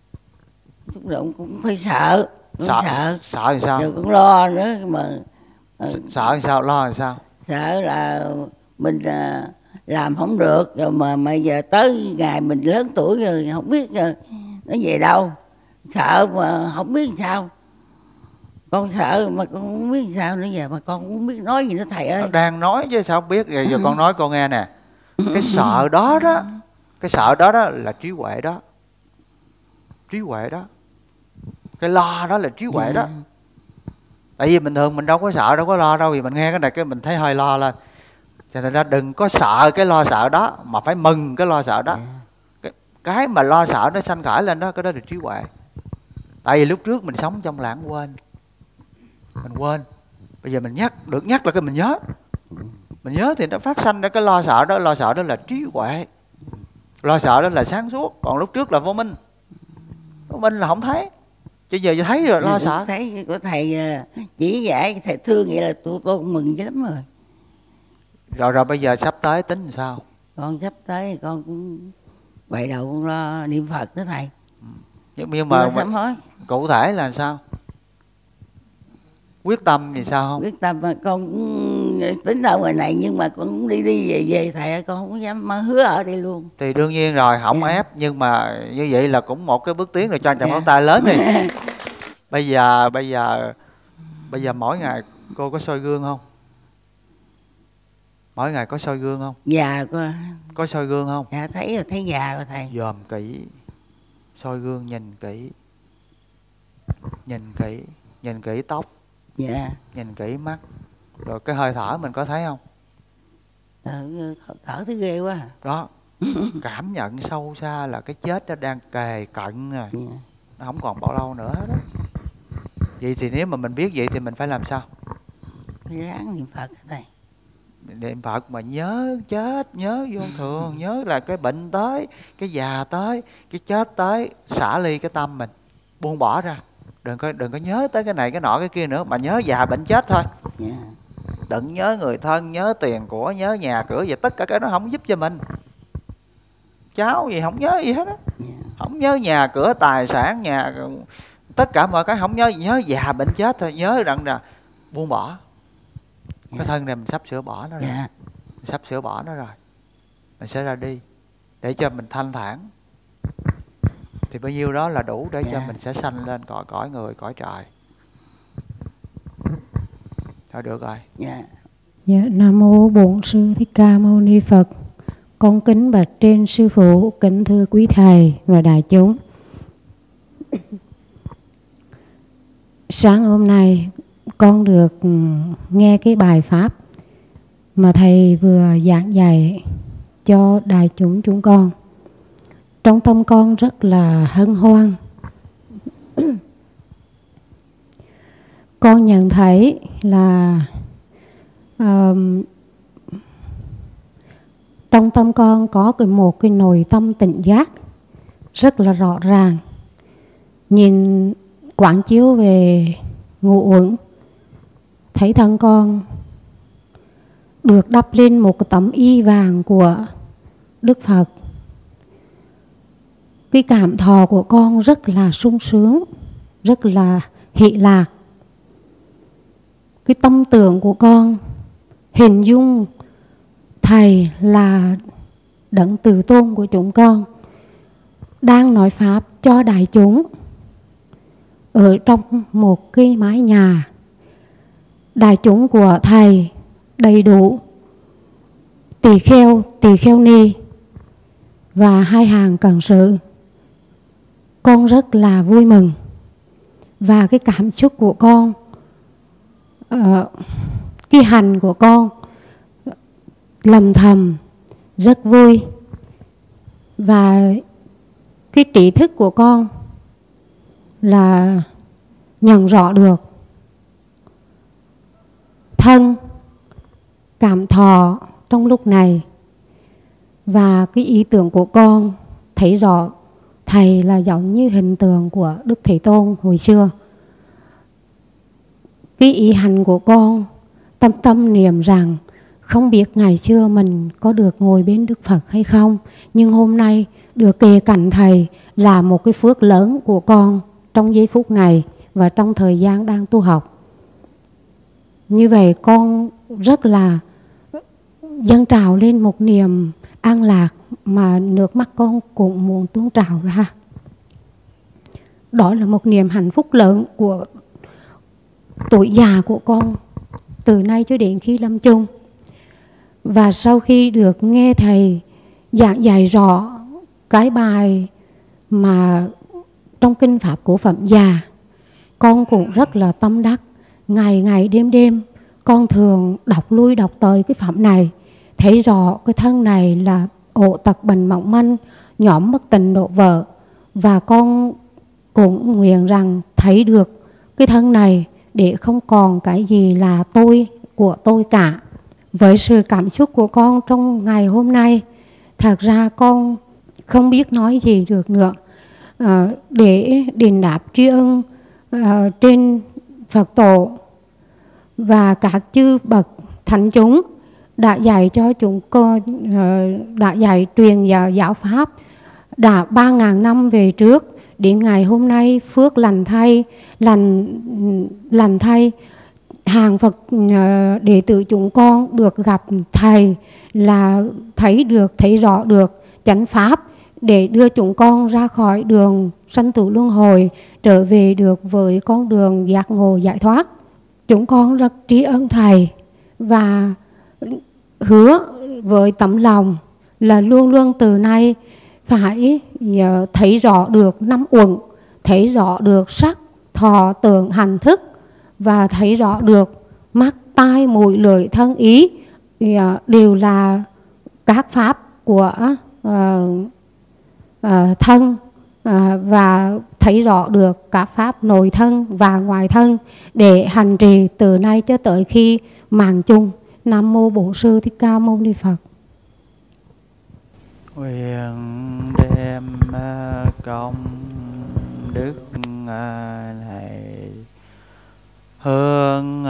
[SPEAKER 3] Xúc động cũng phải sợ.
[SPEAKER 1] Sợ làm sao?
[SPEAKER 3] Rồi cũng lo nữa, mà
[SPEAKER 1] Sợ làm sao, lo làm sao?
[SPEAKER 5] Sợ là mình làm không được rồi mà giờ tới ngày mình lớn tuổi rồi không biết rồi nó về đâu, sợ mà không biết sao. Con sợ mà con không biết sao nữa, giờ mà con không biết nói gì nữa thầy ơi.
[SPEAKER 1] Đang nói chứ sao không biết. Rồi giờ con nói con nghe nè. Cái sợ đó đó, cái sợ đó đó là trí huệ đó. Trí huệ đó. Cái lo đó là trí huệ đó. Tại vì bình thường mình đâu có sợ, đâu có lo đâu. Vì mình nghe cái này cái mình thấy hơi lo lên. Cho nên ra đừng có sợ cái lo sợ đó, mà phải mừng cái lo sợ đó. Cái mà lo sợ nó sanh khởi lên đó, cái đó là trí huệ. Tại vì lúc trước mình sống trong lãng quên. Mình quên. Bây giờ mình được nhắc là cái mình nhớ. Mình nhớ thì nó phát sanh ra cái lo sợ đó. Lo sợ đó là trí huệ. Lo sợ đó là sáng suốt. Còn lúc trước là vô minh. Vô minh là không thấy. Chứ giờ thấy rồi lo sợ.
[SPEAKER 5] Thấy của thầy chỉ dạy, thầy thương vậy là tụi con mừng dữ lắm rồi.
[SPEAKER 1] Rồi bây giờ sắp tới tính làm sao?
[SPEAKER 5] Con sắp tới con cũng bày đầu con lo niệm Phật đó thầy.
[SPEAKER 1] Nhưng mà
[SPEAKER 5] sám hối.
[SPEAKER 1] Cụ thể là sao? Quyết tâm thì sao không?
[SPEAKER 5] Quyết tâm mà con cũng tính ở ngoài này, nhưng mà con cũng đi về thầy ơi, con không có dám hứa ở đây luôn.
[SPEAKER 1] Thì đương nhiên rồi, không ép, nhưng mà như vậy là cũng một cái bước tiến rồi, cho anh chàng pháo tay lớn đi. Bây giờ mỗi ngày cô có soi gương không? Mỗi ngày có soi gương không?
[SPEAKER 5] Già
[SPEAKER 1] có soi gương không?
[SPEAKER 5] Dạ thấy rồi, thấy già rồi thầy.
[SPEAKER 1] Dòm kỹ, soi gương nhìn kỹ, nhìn kỹ tóc.
[SPEAKER 5] Dạ.
[SPEAKER 1] Nhìn kỹ mắt. Rồi cái hơi thở mình có thấy không?
[SPEAKER 5] Thở thấy ghê quá.
[SPEAKER 1] Đó. Cảm nhận sâu xa là cái chết nó đang kề cận rồi. Nó không còn bao lâu nữa đó. Vậy thì nếu mà mình biết vậy thì mình phải làm sao?
[SPEAKER 5] Ráng niệm Phật thầy.
[SPEAKER 1] Niệm Phật mà nhớ chết, nhớ vô thường, nhớ là cái bệnh tới, cái già tới, cái chết tới, xả ly cái tâm mình, buông bỏ ra. Đừng có nhớ tới cái này cái nọ cái kia nữa, mà nhớ già bệnh chết thôi. Đừng nhớ người thân, nhớ tiền của, nhớ nhà cửa vậy, tất cả cái đó không giúp cho mình. Cháu gì không nhớ gì hết á. Không nhớ nhà cửa tài sản, tất cả mọi cái không nhớ, nhớ già bệnh chết thôi. Nhớ rằng là buông bỏ. Cái thân này mình sắp sửa bỏ nó rồi. Mình sắp sửa bỏ nó rồi. Mình sẽ ra đi để cho mình thanh thản. Thì bao nhiêu đó là đủ để cho mình sẽ sanh lên cõi người, cõi trời. Thôi được rồi.
[SPEAKER 6] Dạ, Nam mô Bổn Sư Thích Ca Mâu Ni Phật. Con kính bạch trên sư phụ, kính thưa quý thầy và đại chúng. Sáng hôm nay con được nghe cái bài pháp mà thầy vừa giảng dạy cho đại chúng con. Trong tâm con rất là hân hoan. Con nhận thấy là trong tâm con có một cái nội tâm tỉnh giác rất là rõ ràng. Nhìn quán chiếu về ngũ uẩn, thấy thân con được đắp lên một cái tấm y vàng của Đức Phật. Cái cảm thọ của con rất là sung sướng, rất là hỷ lạc. Cái tâm tưởng của con hình dung thầy là đấng từ tôn của chúng con, đang nói pháp cho đại chúng ở trong một cái mái nhà. Đại chúng của thầy đầy đủ tỳ kheo ni và 2 hàng cận sự. Con rất là vui mừng. Và cái cảm xúc của con, cái hành của con lầm thầm rất vui. Và cái trí thức của con là nhận rõ được thân cảm thọ trong lúc này. Và cái ý tưởng của con thấy rõ thầy là giống như hình tượng của Đức Thế Tôn hồi xưa. Cái ý hành của con tâm niệm rằng không biết ngày xưa mình có được ngồi bên Đức Phật hay không, nhưng hôm nay được kề cạnh thầy là một cái phước lớn của con trong giây phút này và trong thời gian đang tu học. Như vậy con rất là dâng trào lên một niềm an lạc mà nước mắt con cũng muốn tuôn trào ra. Đó là một niềm hạnh phúc lớn của tuổi già của con từ nay cho đến khi lâm chung. Và sau khi được nghe thầy giảng dạy rõ cái bài mà trong kinh pháp của Phẩm Già, con cũng rất là tâm đắc. Ngày ngày đêm đêm con thường đọc lui đọc tới cái phẩm này, thấy rõ cái thân này là ổ tật bệnh mỏng manh, nhóm bất tình độ vợ. Và con cũng nguyện rằng thấy được cái thân này để không còn cái gì là tôi của tôi cả. Với sự cảm xúc của con trong ngày hôm nay, thật ra con không biết nói gì được nữa. Để đền đáp tri ân trên Phật tổ và các chư bậc thánh chúng đã dạy cho chúng con, đã dạy truyền giáo pháp đã 3.000 năm về trước. Đến ngày hôm nay phước lành thay hàng Phật đệ tử chúng con được gặp thầy là thấy rõ được chánh pháp để đưa chúng con ra khỏi đường sanh tử luân hồi, trở về được với con đường giác ngộ giải thoát. Chúng con rất tri ân thầy và hứa với tấm lòng là luôn luôn từ nay phải thấy rõ được năm uẩn, thấy rõ được sắc thọ tưởng hành thức, và thấy rõ được mắt tai mũi lưỡi thân ý đều là các pháp của thân, và thấy rõ được các pháp nội thân và ngoài thân để hành trì từ nay cho tới khi mạng chung. Nam mô Bổn Sư Thích Ca Mâu Ni Phật.
[SPEAKER 1] Nguyện đem công đức này hướng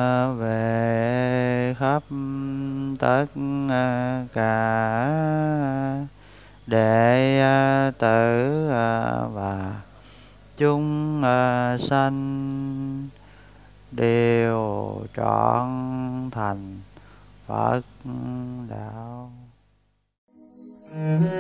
[SPEAKER 1] về khắp tất cả đệ tử và chúng sanh đều trọn thành Phật đạo.